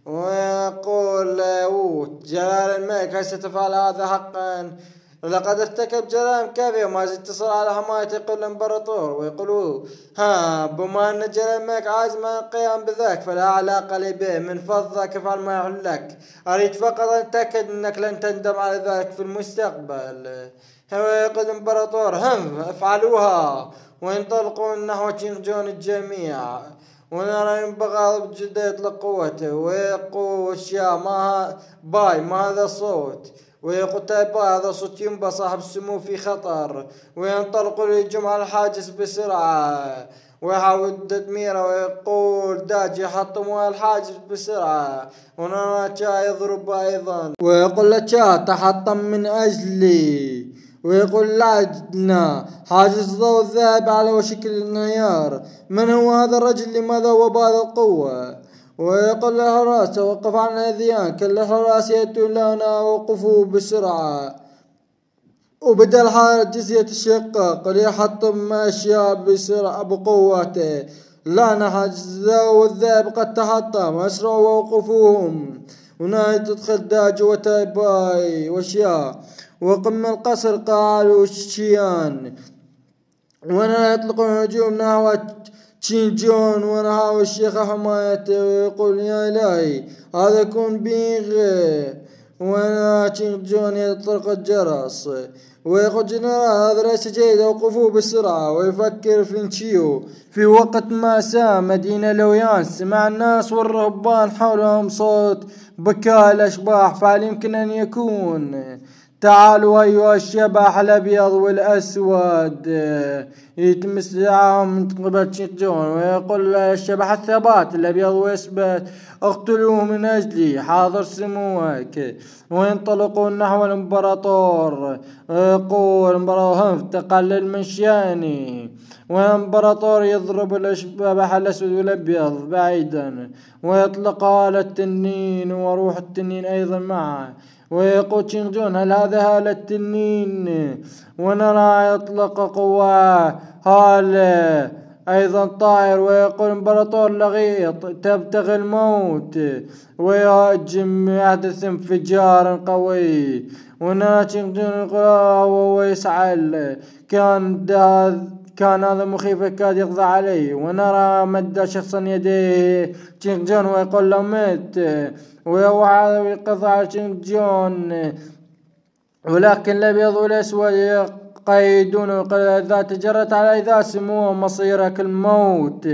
ويقول جلال الملك هل ستفعل هذا حقا؟ لقد ارتكب جرائم كافية وما زلت تصل على حماية يقول الإمبراطور. ويقولوا بما أن جلال الملك عازم عن القيام بذلك فلا علاقة لي به، من فضلك افعل ما يحل لك، أريد فقط أن أتأكد أنك لن تندم على ذلك في المستقبل. ويقول الإمبراطور افعلوها. وينطلقون نحو تشين جون الجميع. ونرى ينبغى بجدة يطلق قوته. ويقول ما هذا الصوت؟ ويقول هذا صوت ينبا صاحب السمو في خطر. وينطلق للهجوم على الحاجز بسرعة ويحاول تدميره. ويقول داج يحطموا الحاجز بسرعة. ونرى تشا يضرب أيضا. ويقول تشا تحطم من أجلي. ويقول لعدنا حاجز ضوء الذهب على وشك الانهيار. من هو هذا الرجل؟ لماذا هو بهذه القوة؟ ويقول الحراس توقف عن الأذيان. كل الحراس يأتون لنا ووقفوا بسرعة. وبدأ الحاجز يتشقق ليحطم أشياء بسرعة بقوته. لعن حاجز الذهب قد تحطم، أسرعوا ووقفوهم. ونهاية تدخل داج وتايباي وشيا وقم القصر قالوا شيان. وانا يطلقون هجوم نحو تشين جون ونحو الشيخ حمايته. ويقول يا إلهي هذا يكون بيغ. وانا تشين جون يطلق الجرس. ويقول جنرال هذا ليس جيد، وقفوا بسرعة. ويفكر فينشيو في وقت ما ساء مدينة لويان سمع الناس والرهبان حولهم صوت بكاء الأشباح، فهل يمكن أن يكون؟ تعالوا أيها الشبح الأبيض والأسود. يتم استدعاهم من قبل تشين جون. ويقول الشبح الثبات الأبيض والأسود اقتلوه من أجلي حاضر سموك. وينطلقون نحو الإمبراطور. ويقول الإمبراطور تقلل من شأني. والإمبراطور يضرب الشبح الأسود والأبيض بعيدا ويطلق على التنين وروح التنين أيضا معه. ويقول تشين جون هل هذا هالة التنين؟ ونرى يطلق قواه هالة أيضا طائر. ويقول الإمبراطور لغيط تبتغي الموت ويهجم يحدث انفجار قوي. ونرى تشين جون يقول ويسعل كان هذا مخيف يكاد يقضى عليه. ونرى مد شخصا يديه تشين جون ويقول له مت. ويوعى ويقضى على تشين جون. ولكن الأبيض والأسود يقيدون ويقول إذا تجرت على إذا سموه مصيرك الموت.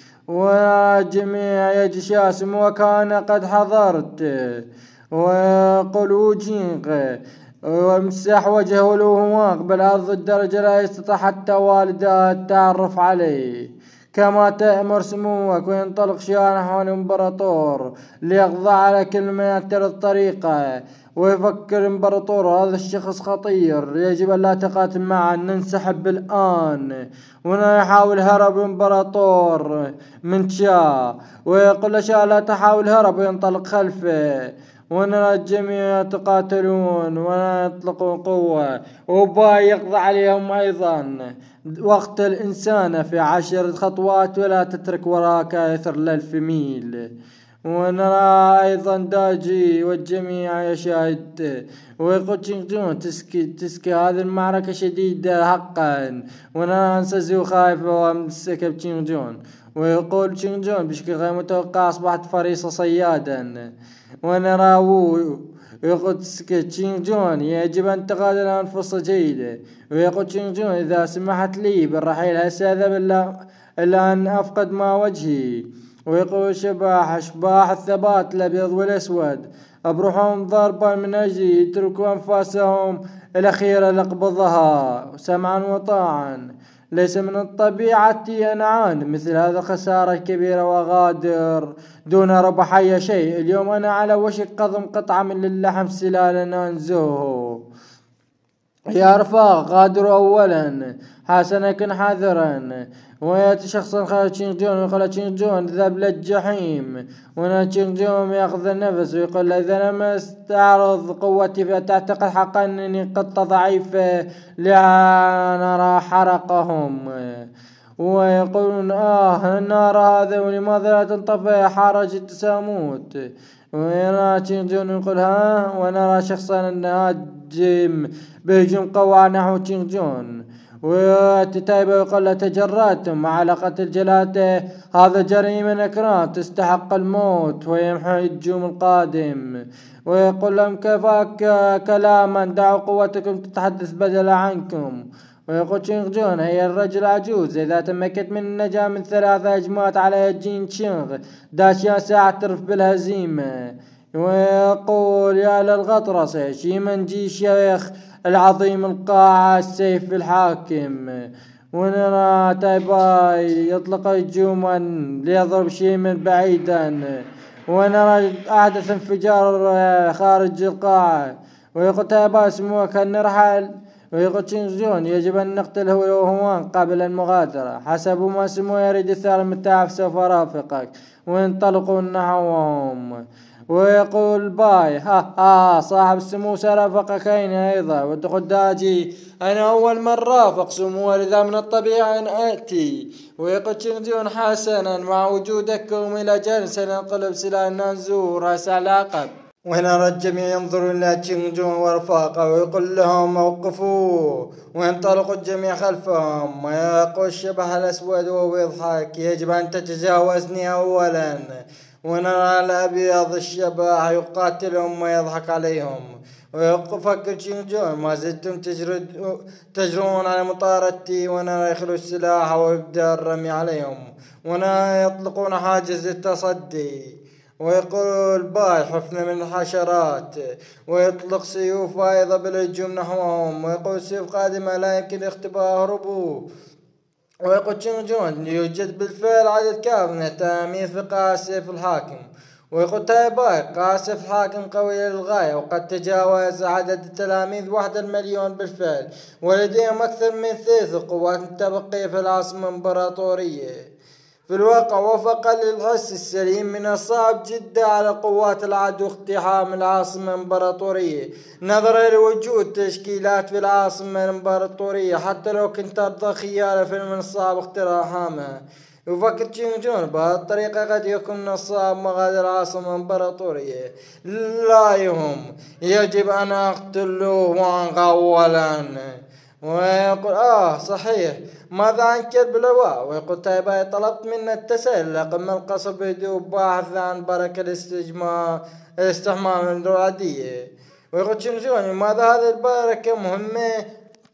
وجميع يجشى سموه كان قد حضرت. ويقول وجينغ ومسح وجهه له أقبل أرض الدرجة لا يستطيع حتى والده التعرف عليه. كما تأمر سموك. وينطلق شيعان نحو الإمبراطور ليقضى على كل من تلك الطريقة. ويفكر الإمبراطور هذا الشخص خطير، يجب أن لا تقاتل معه، ننسحب الآن. ويحاول هرب الإمبراطور من شاه، ويقول شاه لا تحاول هرب، وينطلق خلفه. ونرى الجميع يتقاتلون ولا يطلقون قوة. وباي يقضي عليهم أيضا. وقت الإنسان في 10 خطوات ولا تترك وراك أثر ل1000 ميل. ونرى أيضا داجي والجميع يشاهد. ويقول تشينغ جون تسكي هذه المعركة شديدة حقا. ونرى سازيو خايفة ومسكة بتشينغ جون. ويقول تشينغ جون بشكل غير متوقع أصبحت فريسة صيادا. ونرى وو ويقول تشينغ جون يجب أن تقاتل أنفس جيدة. ويقول تشينغ جون إذا سمحت لي بالرحيل هل سأذهب إلا أن أفقد ما وجهي. ويقول أشباح الثبات الأبيض والأسود أبروحهم ضربا من أجل يتركوا أنفاسهم الأخيرة لقبضها سمعا وطاعا. ليس من الطبيعة أن أعاني مثل هذا الخسارة الكبيرة وغادر دون ربح أي شيء. اليوم أنا على وشك قضم قطعة من اللحم سلالا أنزوه. يا رفاق غادروا أولا، حسنا كن حذرا. ويأتي شخص خارج تشينغ جون ويقول تشينغ جون اذهب للجحيم. وهنا تشينغ جون يأخذ النفس ويقول إذا لم استعرض قوتي فتعتقد حقا أنني قطة ضعيفة لنرى حرقهم. ويقولون النار هذا ولماذا لا تنطفئ حرج التساموت. ونرى تشينغ جون يقول ونرى شخصا هاجم بهجوم قوي نحو تشينغ جون. ويأتي تايبا ويقول تجرأتم على قتل جلاته، هذا جريمة نكراً تستحق الموت ويمحو الهجوم القادم. ويقول لهم كفاك كلاما، دعوا قوتكم تتحدث بدلا عنكم. ويقول تشينغ جون هي الرجل عجوز إذا تمكنت من النجاة من 3 هجمات على جين تشينغ داشيان سأعترف بالهزيمة. ويقول يا للغطرسة شيمنجي شيخ العظيم القاعة السيف الحاكم. ونرى تايباي يطلق هجوما ليضرب شيمن بعيدا. ونرى أحدث انفجار خارج القاعة. ويقول تايباي سموك أن نرحل. ويقول تشينغ جون يجب أن نقتله وهوان قبل المغادرة، حسب ما سمو يريد الثار المتعف سوف رافقك. وينطلقون نحوهم. ويقول باي صاحب السمو سرافقك أيضا. وتقول داجي أنا أول من رافق سمو لذا من الطبيعي أن آتي. ويقول تشينغ جون حسنا مع وجودكم إلى جانب سننقلب سلاح ننزور رأس العقب. ونرى الجميع ينظرون إلى تشينغ جون ورفاقه ويقول لهم اوقفوا. وينطلق الجميع خلفهم. ويقول الشبح الأسود وهو يضحك يجب أن تتجاوزني أولا. ونرى الأبيض الشبح يقاتلهم ويضحك عليهم. ويفكر تشينغ جون ما زلتم تجرون على مطاردتي. ونرى يخلو السلاح ويبدأ الرمي عليهم. ونرى يطلقون حاجز التصدي. ويقول باي حفنة من الحشرات. ويطلق سيوف أيضا بالهجوم نحوهم. ويقول سيوف قادمة لا يمكن اختباء هربوا. ويقول تشينغ جون يوجد بالفعل عدد كافٍ من التلاميذ في قاسف الحاكم. ويقول تايباي قاسف الحاكم قوي للغاية وقد تجاوز عدد التلاميذ 1,000,000 بالفعل، ولديهم أكثر من ثلث القوات المتبقية في العاصمة الإمبراطورية. في الواقع وفقا للحس السليم من الصعب جدا على قوات العدو اقتحام العاصمة الإمبراطورية نظرا لوجود تشكيلات في العاصمة الإمبراطورية. حتى لو كنت ترضى خيارة فمن الصعب اقتحامها. يفكر تشينغ جون بهذه الطريقة قد يكون من الصعب مغادرة العاصمة الإمبراطورية. لا يهم، يجب أن أقتله أولا. ويقول صحيح، ماذا عن كلب لواء؟ ويقول تايباي طلبت منا التسلق من القصر بهدوء باحث عن بركة الاستحمام العادية. ويقول تشينغ جون ماذا هذه البركة مهمة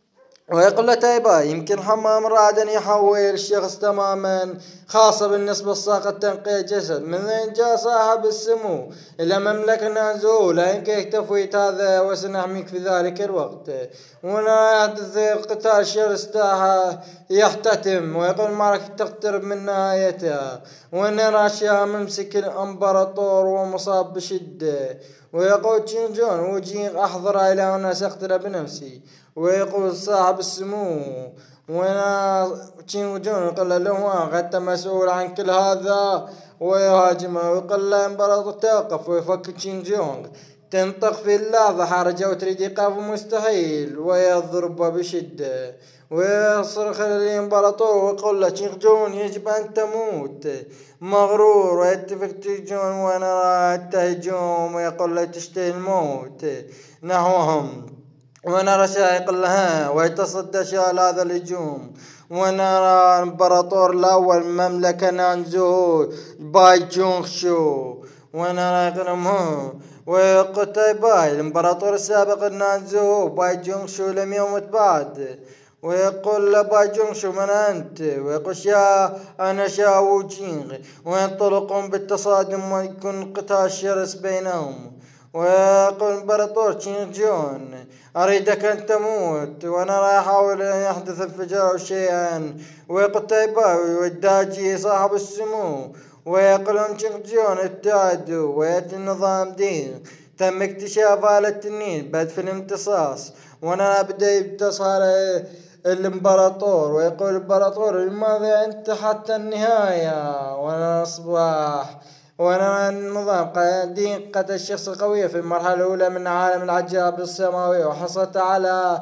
ويقول له تايبا يمكن حمام رعد أن يحول الشخص تماما، خاصة بالنسبة لساقة تنقية جسد، من ذين جاء صاحب السمو إلى مملكة نازو لا يمكن يكتفيت هذا وسنحميك في ذلك الوقت. ولا يحدث قتال شرس يحتتم، ويقول المعركة تقترب من نهايتها، ونرى أشياء ممسك الإمبراطور ومصاب بشدة. ويقول تشينجون وجين أحضر إلى هنا سأقتل بنفسي. ويقول صاحب السمو وانا تشينجون يقول له انت مسؤول عن كل هذا، ويهاجمه ويقول له امبراطور توقف. ويفكر تشينجون تنطق في اللحظة حرجة وتريد إيقاف مستحيل، ويضرب بشدة ويصرخ الإمبراطور ويقول له تشينجون يجب أن تموت مغرور. ويتفق تشينجون ونرى التهجم ويقول له تشتهي الموت نحوهم، ونرى شايق لها ويتصدى شال هذا الهجوم. ونرى الامبراطور الاول مملكة نانزو باي جونغشو، ونرى يقولهم ويقول باي الامبراطور السابق النانزو باي جونغشو لم يمت بعد. ويقول له باي جونغشو من أنت؟ ويقول أنا شاو جينغ. وينطلقون بالتصادم ويكون قتال شرس بينهم. ويقول الامبراطور تشينجون أريدك أن تموت، وأنا راح أحاول أن يحدث انفجار أو شيئا. ويقول تايباوي والداجي صاحب السمو ويقولون تشينجون ابتعدوا. ويأتي النظام دين تم اكتشاف آلة التنين بعد في الامتصاص، وانا بدأ يتصل الامبراطور. ويقول الامبراطور لماذا انت حتى النهاية؟ وانا اصبح وانا النظام دين قتل الشخص القوي في المرحلة الأولى من عالم العجائب السماوية، وحصلت على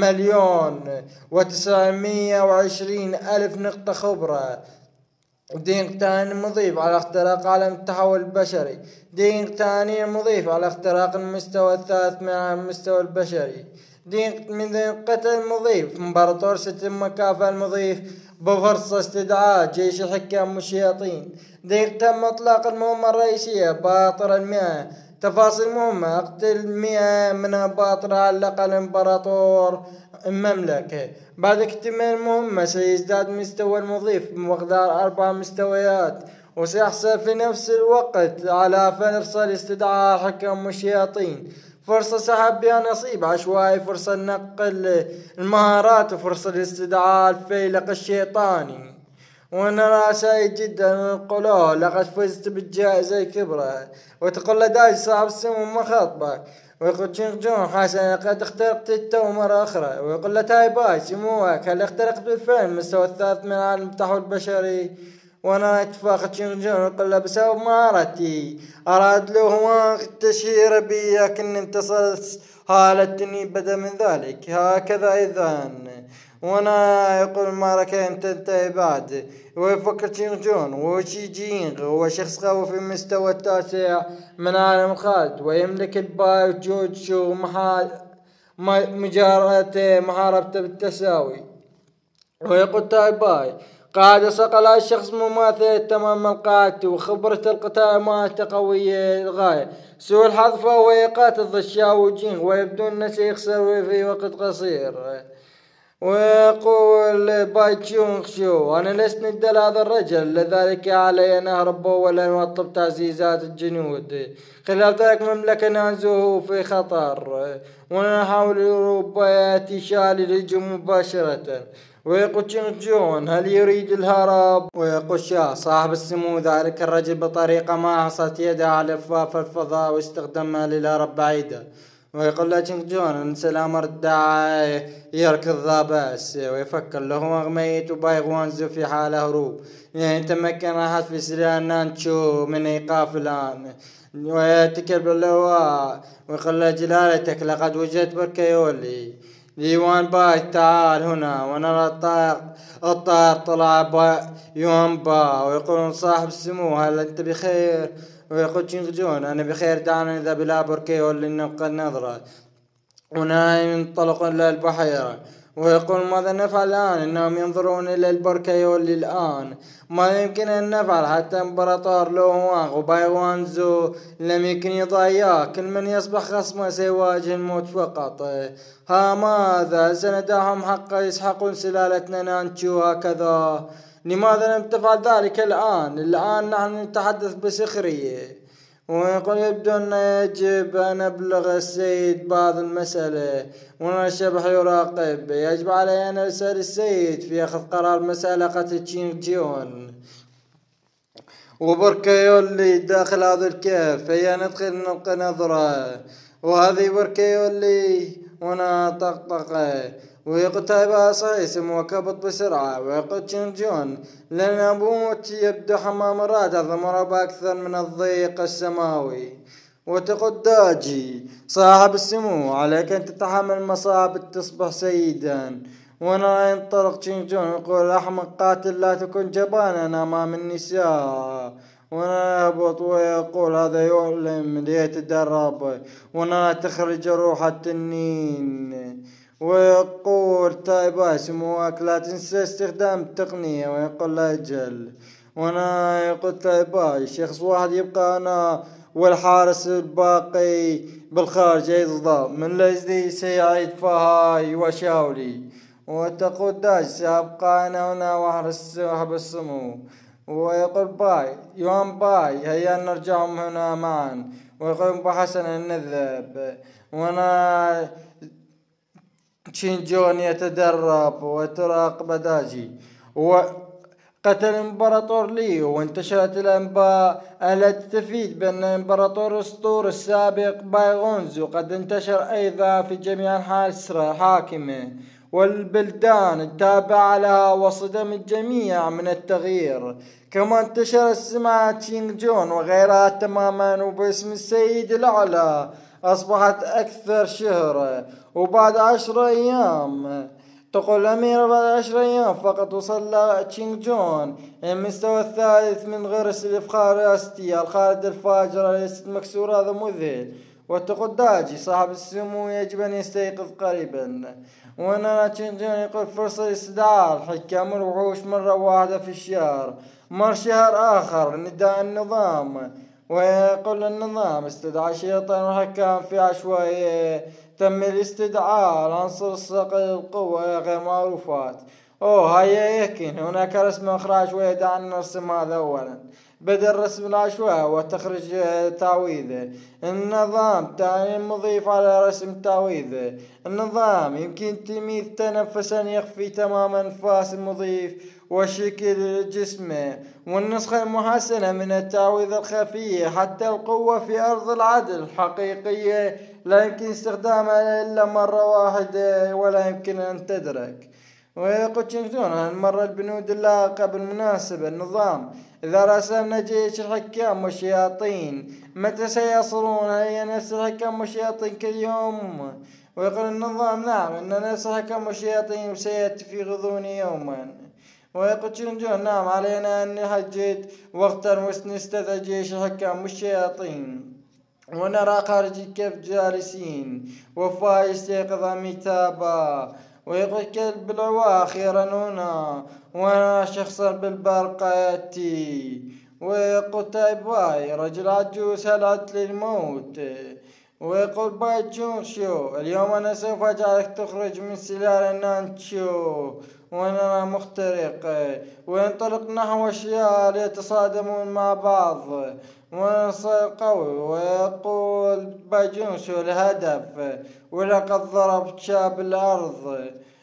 1,920,000 نقطة خبرة. دين ثاني مضيف على اختراق عالم التحول البشري. دين ثاني مضيف على اختراق المستوى الثالث من المستوى البشري. دين من قتل مضيف امبراطور ستم مكافأة المضيف بفرصة استدعاء جيش الحكام والشياطين. دين تم اطلاق المهمة الرئيسية باطر 100. تفاصيل مهمة اقتل 100 من باطر علق الامبراطور المملكة. بعد اكتمال المهمة سيزداد مستوى المضيف بمقدار 4 مستويات، وسيحصل في نفس الوقت على فرصة لاستدعاء حكم والشياطين، فرصة سحب بها نصيب عشوائي، فرصة نقل المهارات، وفرصة لاستدعاء الفيلق الشيطاني. ونرى سعيد جدا نقوله لقد فزت بالجائزة الكبرى. وتقول له داج صاحب السمو ما خاطبك. ويقول جون حسنا قد اخترقت التو مرة أخرى. ويقول له تاي باي سموك هل اخترقت بالفعل المستوى الثالث من عالم التحول البشري؟ وانا اتفاق جون ويقول له بسبب مهارتي اراد له هو التشهير بي، لكن انتصرت هالتني بدا من ذلك هكذا اذا. وانا يقول المعركة تنتهي بعد. ويفكر جون وشي جينغ هو شخص قوي في المستوى التاسع من عالم الخالد، ويملك الباي جوجو مجاراته محاربته بالتساوي. ويقول تاي باي قاعدة صقل الشخص مماثل تمام القاعدة، وخبرة القتال مالته قوية للغاية. سوء الحظ فهو يقاتل ضد شاو جينغ ويبدو أنه سيخسر في وقت قصير. ويقول باي تشونغ شو أنا لست ند هذا الرجل، لذلك علي أن أهرب ولا وأطلب تعزيزات الجنود. خلال ذلك مملكة نانزو في خطر، ونحاول أوروبا يأتي شالي الهجوم مباشرة. ويقول تشونغ جون هل يريد الهرب؟ ويقول شاه صاحب السمو ذلك الرجل بطريقة ما عصت يده على لفاف الفضاء واستخدمها للهرب بعيدة. ويقول له تشينغ جون ان سلام ردع يركض ذا بأس. ويفكر له ميت وبايغوانزو في حالة هروب، يعني تمكن أحد في سريان نانشو من إيقاف الآن. ويتكل باللواء ويقول له جلالتك لقد وجدت بركيولي ديوان باي تعال هنا. ونرى الطائر طلع يوان با. ويقول صاحب السمو هل أنت بخير؟ ويقول تشينغ جون أنا بخير، دعنا نذهب إلى بركيول لنبقى النظرة. ونحن ننطلق إلى البحيرة. ويقول ماذا نفعل الآن؟ إنهم ينظرون إلى البركيولي الآن. ما يمكن أن نفعل حتى إمبراطور لوهواغ وبايوانزو لم يمكن يضاياه. كل من يصبح خصمه سيواجه الموت فقط. ها ماذا سندعهم حقا يسحقون سلالتنا نانتشو هكذا؟ لماذا لم تفعل ذلك الآن نحن نتحدث بسخرية. ويقول يبدو أن يجب أن أبلغ السيد بعض المسألة، وأن الشبح يراقب. يجب علي أن أسأل السيد في أخذ قرار مسألة قتل تشينغ جيون وبركيولي داخل هذا الكهف. هيا ندخل نلقى نظرة. وهذه بركيولي وانا طقطقة. ويقول تايبها صحيح سموه كبط بسرعة. ويقول تشينغ جيون لن أموت يبدو حمام الراد هذا مرض أكثر من الضيق السماوي. وتقول داجي صاحب السمو عليك أن تتحمل مصاعب تصبح سيدا. وانا ينطلق تشينغ جيون يقول أحمق قاتل لا تكن جبانا أمام النساء. وانا يهبط ويقول هذا يؤلم ليتدرب. وانا تخرج روح التنين. ويقول تايبا سموك لا تنسى استخدام التقنية. ويقول لا أجل. وانا يقول تايبا شخص واحد يبقى أنا والحارس الباقي بالخارج أيضا من الذي سيعيد فهاي وشاولي. وتقول داج سأبقى أنا هنا وأحرس صاحب السمو. ويقول باي يوم باي هيا نرجعهم هنا معا. ويقول بحسنا نذهب. وانا تشين جون يتدرب وتراقب داجي. وقتل الامبراطور ليو. وانتشرت الانباء التي تفيد بان الامبراطور اسطور السابق بايغونزو قد انتشر ايضا في جميع الحاسرة حاكمه والبلدان التابعة لها، وصدم الجميع من التغيير. كما انتشر السمعة تشينغ جون وغيرها تماما، وباسم السيد الأعلى أصبحت أكثر شهرة. وبعد 10 أيام تقول الأميرة بعد 10 أيام فقط وصل تشينغ جون المستوى الثالث من غرس الإفخار أستيا الخالد الفاجر ليست مكسورة. هذا مذهل. وتقول داجي صاحب السمو يجب أن يستيقظ قريبا. وانا تشينغ جون يقول فرصة استدعاء الحكام والوحوش مرة واحدة في الشهر. مر شهر آخر نداء النظام. ويقول النظام استدعى شيطان وحكام في عشوائية. تم الاستدعاء العنصر الثقيل القوة غير معروفات. هيا يمكن هناك رسم أخرى عشوائية. دعنا نرسم هذا أولا. بدأ الرسم العشوائي وتخرج تعويذة. النظام تعني المضيف على رسم تعويذة. النظام يمكن تلميذ تنفسا يخفي تماما أنفاس المضيف وشكل جسمه. والنسخة المحسنة من التعويذة الخفية حتى القوة في أرض العدل الحقيقية لا يمكن استخدامها إلا مرة واحدة ولا يمكن أن تدرك. ويقول تشينغ جون المرة البنود اللاحقة بالمناسبة. النظام إذا رسمنا جيش الحكام والشياطين متى سيصلون؟ هي نفس الحكام والشياطين كل يوم. ويقول النظام نعم إن نفس الحكام والشياطين سيأتي في غضون يوما. ويقول تشينغ جون نعم علينا أن نحدد وقتا ونستدعي جيش الحكام والشياطين ونرى خارج الكهف جالسين. وفاي يستيقظ أميتابا. ويقول كلب العواء أخيرا هنا وانا شخصا بالبرق يأتي. ويقول تايباي رجل عجوز هل عدت للموت. ويقول باي تشونغ شو اليوم أنا سوف أجعلك تخرج من سلال نانتشو وانا مخترق. وينطلق نحو الشيال يتصادمون مع بعض ونصير قوي. ويقول باجونشو الهدف ولقد ضربت شاب الأرض.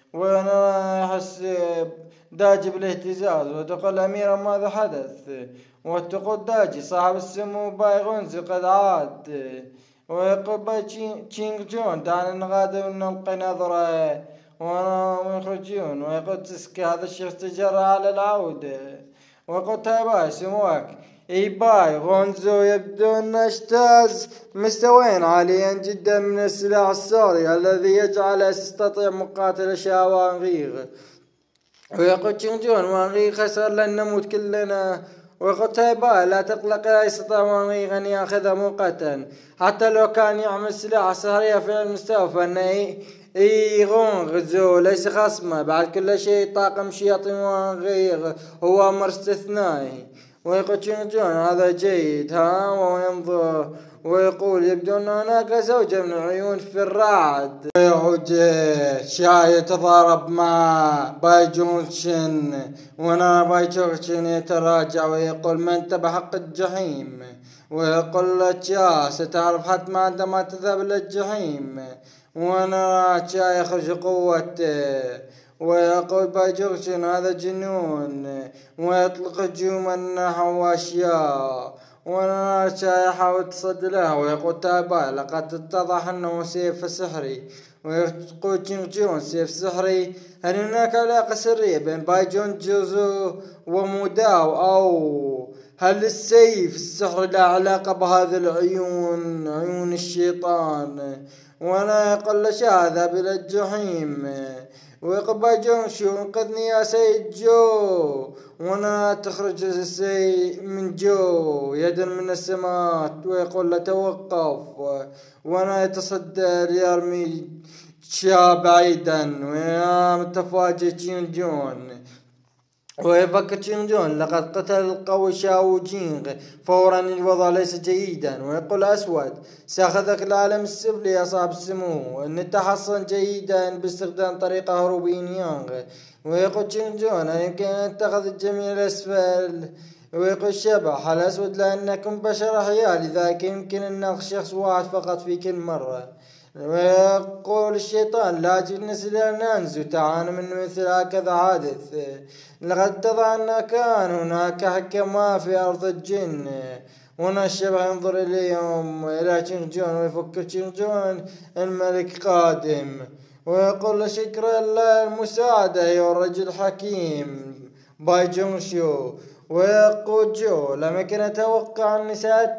وانا يحس داجي بالاهتزاز. وتقول الأميرة ماذا حدث؟ وتقول داجي صاحب السمو بايغونزي قد عاد. ويقول باي تشينغ جون دعنا نغادر ونلقي نظرة وانا يخرجون. ويقول تسكي هذا الشخص تجرى على العودة. ويقول تايباي سموك باي غونزو يبدو أن اجتاز مستويين عاليا جدا من السلاح الساري الذي يجعله يستطيع مقاتلة شاوان غيغ. ويقول تشينغ جون وانغي خسر لن نموت كلنا. ويقول تايباي لا تقلق لا يستطيع وانغي أن يأخذ مؤقتا حتى لو كان يعمل سلاح سارية في المستوى فإنه يغونغزو ليس خصمه بعد كل شيء طاقم شياطين وغير هو أمر استثنائي. ويقول جون هذا جيد ها وينظر ويقول يبدو أن هناك زوجة من عيون في الرعد. ويعود شاي يتضارب مع بايجونشن ونرى بايجونشن يتراجع ويقول ما انت بحق الجحيم. ويقول لك يا ستعرف حتما عندما تذهب إلى الجحيم. ونرى شاي يخرج قوته ويقول بايجونشن هذا جنون ويطلق هجوما نحو أشياء. ونرى شاي يحاول تصد له ويقول تابع لقد اتضح أنه سيف سحري. ويقول جون سيف سحري هل هناك علاقة سرية بين بايجون جوزو وموداو أو هل السيف السحر له علاقة بهذه العيون عيون الشيطان. وانا يقول اذهب الى الجحيم. ويقول بايجون شو انقذني يا سيد جو. وانا تخرج من جو يد من السماء ويقول له توقف. وانا يتصدر يرمي شا بعيدا ويا متفاجئ جون ويفكر جون لقد قتل القوي شاو جينغ فورا الوضع ليس جيدا. ويقول أسود سأخذك العالم السفلي يا صاحب السمو أن تحصن جيدا باستخدام طريقة هروبين يانغ. ويقول جون أن يمكن أن اتخذ الجميع الأسفل. ويقول الشبح الأسود لأنكم بشر أحياء لذلك يمكن أن ناخذ شخص واحد فقط في كل مرة. ويقول الشيطان لا جلس إلى ننزو تعانى من مثل هكذا حادث لقد اتضح أن كان هناك حكماء في أرض الجن. هنا الشبح ينظر إليهم إلى جون ويفكر جون الملك قادم. ويقول شكرا للمساعدة يا رجل حكيم بايجون شو. ويقول جو لم يكن أتوقع أن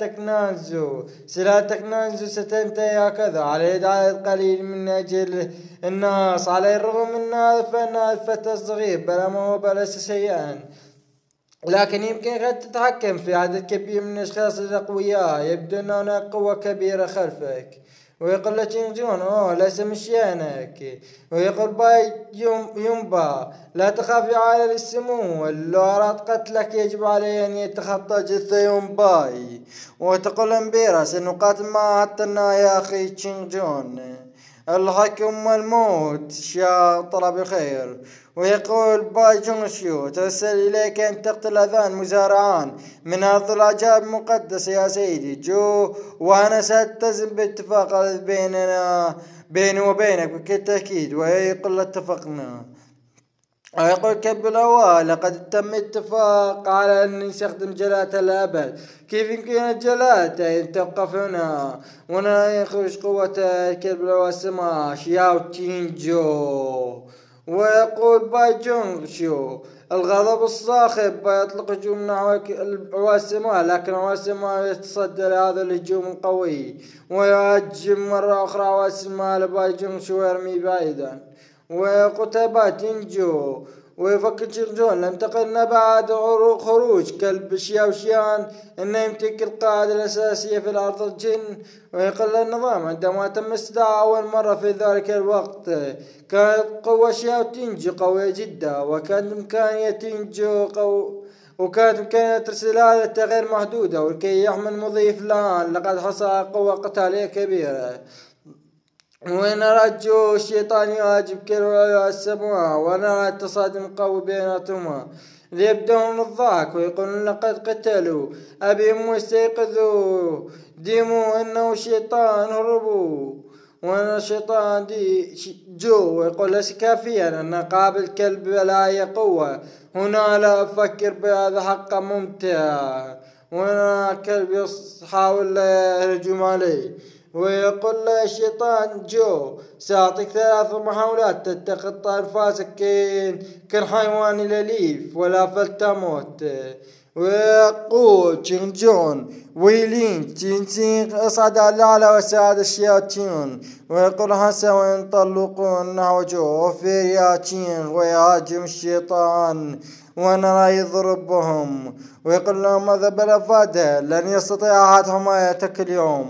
سلالتك نانزو ستنتهي هكذا على يد عدد قليل من أجل الناس. على الرغم من هذا فإنها الفتى صغير بل ما هو بلس شيئا لكن يمكنك أن تتحكم في عدد كبير من الأشخاص الأقوياء. يبدو أن هناك قوة كبيرة خلفك. ويقول له جون ليس مشيانك. ويقول باي يومبا لا تخاف يا عائلة السمو لو أراد قتلك يجب عليه أن يتخطى جثة يومباي. وتقول امبيرا سنقاتل معه حتى النهاية يا أخي جون الحكم والموت شا طلب خير. ويقول باي جونشيو ترسل إليك أن تقتل أذان مزارعان من أرض العجائب المقدسة يا سيدي جو. وأنا سألتزم باتفاق بيني وبينك بكل تأكيد. ويقول اتفقنا. ويقول كب الهواء لقد تم اتفاق على أن يستخدم جلاتة الأبد. كيف يمكن جلاتة أن توقف هنا وأنا يخرج قوة كلب الهواء السماء شياو تينجو. ويقول باي جونغ شو الغضب الصاخب يطلق هجوم نحو السماء لكن السماء يتصدى لهذا الهجوم القوي ويهجم مرة أخرى السماء لباي جونغ شو ويرمي بعيدا. وقتبة تنجو ويفكر جون لم تقلنا بعد خروج كلب شياوشيان إنه يمتلك القاعدة الأساسية في الأرض الجن. ويقل النظام عندما تم استدعاء أول مرة في ذلك الوقت كانت قوة شياو تنجو قوية جدا وكانت إمكانية رسالة غير محدودة ولكي يحمل مضيف الآن لقد حصل قوة قتالية كبيرة. ونرى جو الشيطان يهاجم كل السماء ونرى التصادم قوي بيناتهما ليبدأون الضحك ويقولون لقد قتلوا أبيهم ويستيقظوا ديمو إنه شيطان هربوا. وانا الشيطان دي جو ويقول ليس كافيا أن قابل كلب بلا قوة هنا لا أفكر بهذا حقا ممتع. وانا كلب يحاول الهجوم عليه. ويقول له الشيطان جو سأعطيك 3 محاولات تلتقط أنفاسك كالحيوان الأليف ولا فلتموت. ويقول جون ويلين تنسين أصعد على وساعد الشياطين. ويقول حسن وينطلقون نحو جو فياتين ويهاجم الشيطان ونرى يضربهم. ويقول لهم ماذا بالأفادة لن يستطيع أحد حمايتك اليوم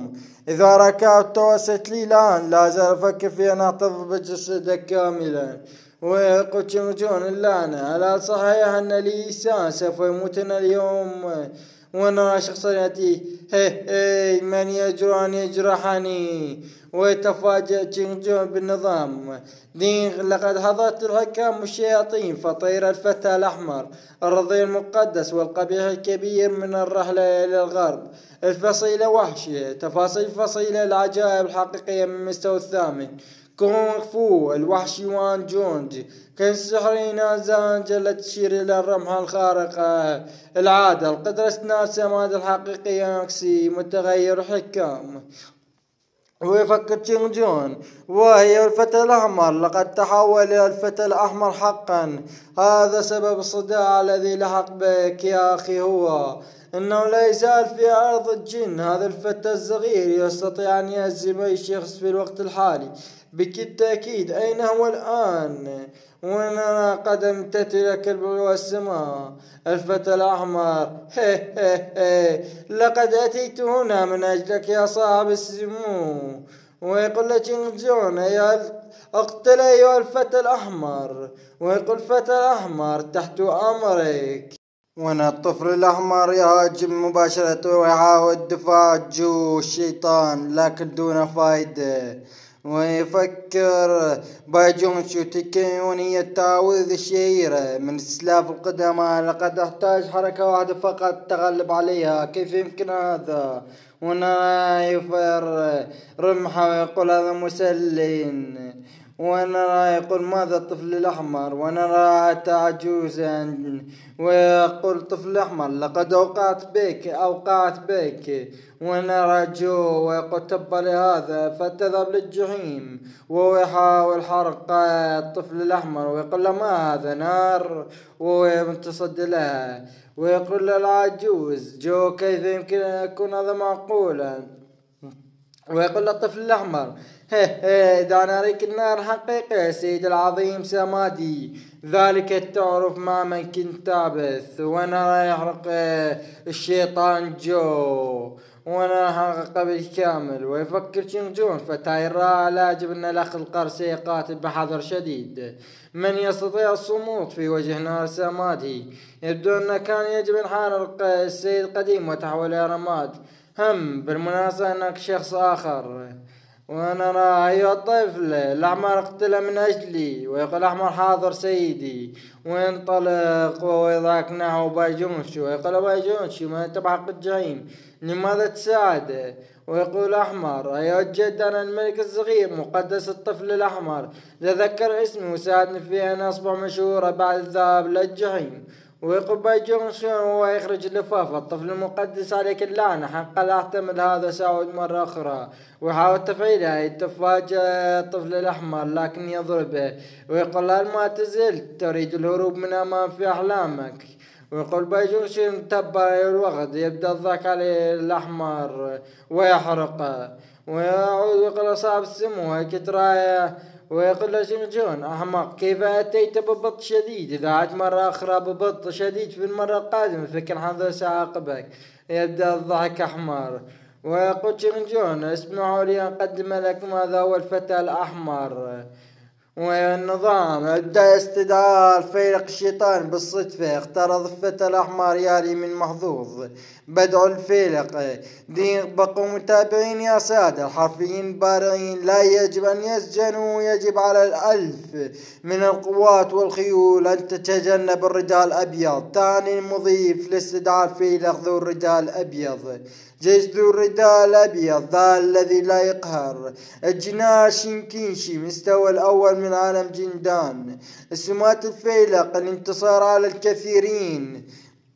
إذا ركبت وست لي الآن لا زال أفكر في أن أحتفظ بجسدك كاملا. ويقول كيم جون اللعنة ألا صحيح أن لي إنسان سوف يموتن اليوم ونرى شخصا يأتي هي من يجرؤ أن يجرحني. ويتفاجأ كيم جون بالنظام دين لقد حضرت الحكام الشياطين فطير الفتى الأحمر الرضيع المقدس والقبيح الكبير من الرحلة إلى الغرب. الفصيلة وحشية تفاصيل فصيلة العجائب الحقيقية من المستوى الثامن. كونغ فو الوحشي وان جونج كان سحرين زانجة تشير إلى الرمح الخارقة العادة القدرة أثناء السماد الحقيقية نكسي متغير حكام. ويفكر كيم جون وهي الفتى الأحمر لقد تحول إلى الفتى الأحمر حقا. هذا سبب الصداع الذي لحق بك يا أخي هو إنه لا يزال في أرض الجن. هذا الفتى الصغير يستطيع أن يهزم أي شخص في الوقت الحالي بالتأكيد. أين هو الآن؟ ونرى قدم تتلك كالبلوى السماء. الفتى الأحمر لقد أتيت هنا من أجلك يا صاحب السمو. ويقول لك جون اقتل أيها الفتى الأحمر. ويقول الفتى الأحمر تحت أمرك. وأنا الطفل الأحمر يهاجم مباشرة ويحاول الدفاع جو الشيطان لكن دون فائدة. ويفكر باجون شو تكيونية التعويذ الشهيرة من السلاف القدماء لقد أحتاج حركة واحدة فقط تغلب عليها. كيف يمكن هذا؟ ونرى يفر رمحه ويقول هذا مسلين. ونرى يقول ماذا الطفل الأحمر. ونرى عجوزا ويقول الطفل الأحمر لقد أوقعت بك. ونرى جو ويقول تبا لهذا فتذهب للجحيم. وهو يحاول حرق الطفل الأحمر ويقول له ما هذا نار وهو متصدي لها. ويقول للعجوز جو كيف يمكن أن يكون هذا معقولا. ويقول الطفل الأحمر دعنا نريك النار حقيقة سيد العظيم سمادي ذلك تعرف مع من كنت تعبث. ونرى يحرق الشيطان جو ونرى حرق بالكامل. ويفكر كيم جون فتايرا لا يجب أن الأخ القرصي يقاتل بحذر شديد. من يستطيع الصمود في وجه نار سمادي؟ يبدو أن كان يجب أن حرق السيد القديم وتحول إلى رماد. بالمناسبة هناك شخص آخر. ونرى أيها الطفل الأحمر اقتل من أجلي. ويقول الأحمر حاضر سيدي. وينطلق ويضحك نحو بايجونشو. ويقول بايجونشو من تبحق الجحيم لماذا تساعده؟ ويقول الأحمر أيها الجد أنا الملك الصغير مقدس الطفل الأحمر تذكر اسمي وساعدني في أن أصبح مشهورا بعد الذهاب للجحيم. ويقول بايجونشو وهو يخرج لفافة الطفل المقدس عليك اللعنة حقا لا أحتمل هذا. سأعود مرة أخرى ويحاول تفعيلها. يتفاجأ الطفل الأحمر لكن يضربه. ويقول هل ما تزلت تريد الهروب من أمام في أحلامك؟ ويقول بايجونشو تبع الوقت. يبدأ الضحك عليه الأحمر ويحرقه. ويعود ويقول صاحب السمو هيك ترايه. ويقول له كيم جون أحمق كيف أتيت ببطء شديد؟ إذا عدت مرة أخرى ببطء شديد في المرة القادمة فكر حظ سأعاقبك. يبدأ الضحك أحمر. ويقول كيم جون اسمعوا لي أقدم لكم هذا هو الفتى الأحمر. والنظام ابدأ استدعاء الفيلق الشيطان بالصدفة. اقترض الفتى الأحمر يالي من محظوظ بدع الفيلق دين بقوا متابعين يا سادة الحرفيين بارعين لا يجب أن يسجنوا. يجب على الألف من القوات والخيول أن تتجنب الرداء الأبيض. ثاني مضيف لاستدعاء الفيلق ذو الرداء الأبيض جيش ذو الرداء الأبيض ذا الذي لا يقهر. الجناح شينكينشي مستوى الأول من عالم جندان. سمات الفيلق الانتصار على الكثيرين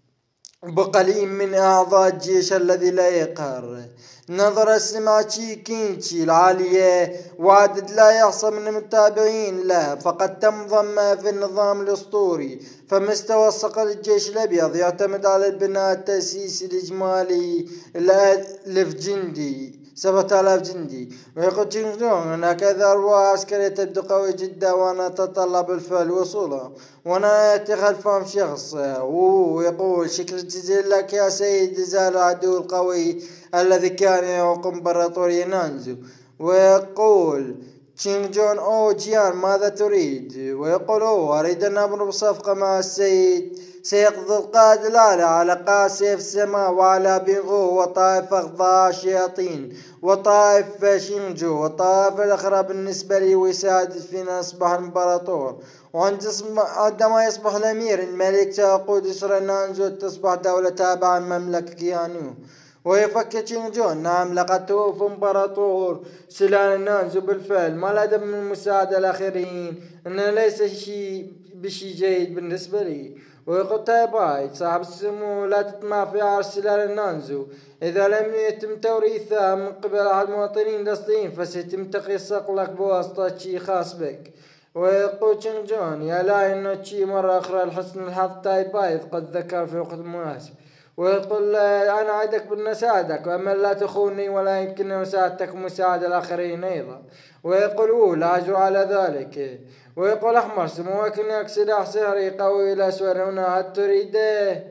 بقليل من أعضاء الجيش الذي لا يقهر. نظر السماتشي كينشي العالية وعدد لا يحصى من المتابعين له فقد تم ضمه في النظام الأسطوري. فمستوى صقل الجيش الأبيض يعتمد على البناء التأسيسي الإجمالي ل1000 جندي 7,000 جندي. ويقول تشينغ جون هكذا أرواح عسكرية تبدو قوية جدا ونتطلب بالفعل وصولها وأنا يأتي خلفهم شخص ويقول شكر جزيل لك يا سيد زال العدو القوي الذي كان يعوق إمبراطورية نانزو. ويقول تشينغ جون أو جيان ماذا تريد؟ ويقول أريد أن أمر بصفقة مع السيد سيقضي القائد الأعلى على قاسف السماء وعلى بيغو وطائف أخضاع الشياطين وطائف شينجو والطائف الأخرى بالنسبة لي ويساعد فينا أصبح الإمبراطور وعندما يصبح الأمير الملك سيقود إسرائيل نانزو تصبح دولة تابعة لمملكة كيانيو. ويفكر تشينغ جون نعم لقد توفى إمبراطور سلال نانزو بالفعل ما الهدف من مساعدة الآخرين إنه ليس بشي جيد بالنسبة لي. ويقول تايباي صاحب السمو لا تطمع في عرش سلال نانزو إذا لم يتم توريثها من قبل أحد المواطنين الأصليين فسيتم تقييد صقلك بواسطة شي خاص بك. ويقول تشينغ جون يا لا إنه شي مرة أخرى لحسن الحظ تايباي قد ذكر في وقت مناسب. ويقول أنا أعدك بالنساعدك وأما لا تخوني ولا يمكن مساعدتك ومساعدة الآخرين أيضا. ويقول لا أجر على ذلك. ويقول أحمر سموك إنك سلاح سحري قوي لا سور هنا هل تريده؟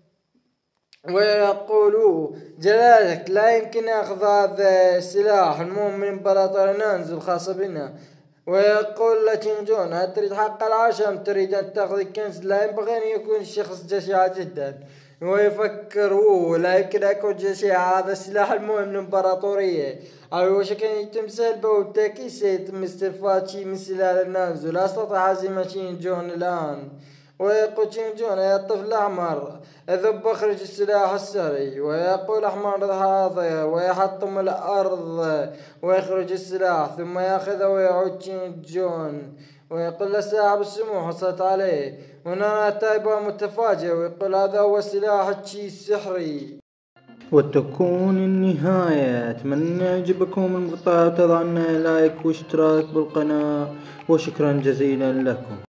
ويقول جلالك لا يمكن أخذ هذا السلاح المهم من إمبراطور نانزو الخاصة بنا. ويقول تشينغ جون هل تريد حق العاش أم تريد أن تأخذ الكنز؟ لا ينبغي أن يكون شخص جشع جدا. ويفكر لا يمكن أن يكون جشع هذا السلاح المهم للإمبراطورية أو وشك أن يتم سلبه وبالتأكيد سيتم استلفاء شي من سلال النانزو لا أستطيع هزيمة تشينغ جون الآن. ويقول تشينغ جون يا الطفل الأحمر اذهب اخرج السلاح السري. ويقول أحمر هذا ويحطم الأرض ويخرج السلاح ثم يأخذه ويعود تشينغ جون. ويقول لصاحب السمو حصلت عليه ونرى تايبا متفاجئ ويقول هذا هو سلاح الشي السحري. وتكون النهاية. أتمنى يعجبكم المقطع وتضعنا لايك واشتراك بالقناة وشكرا جزيلا لكم.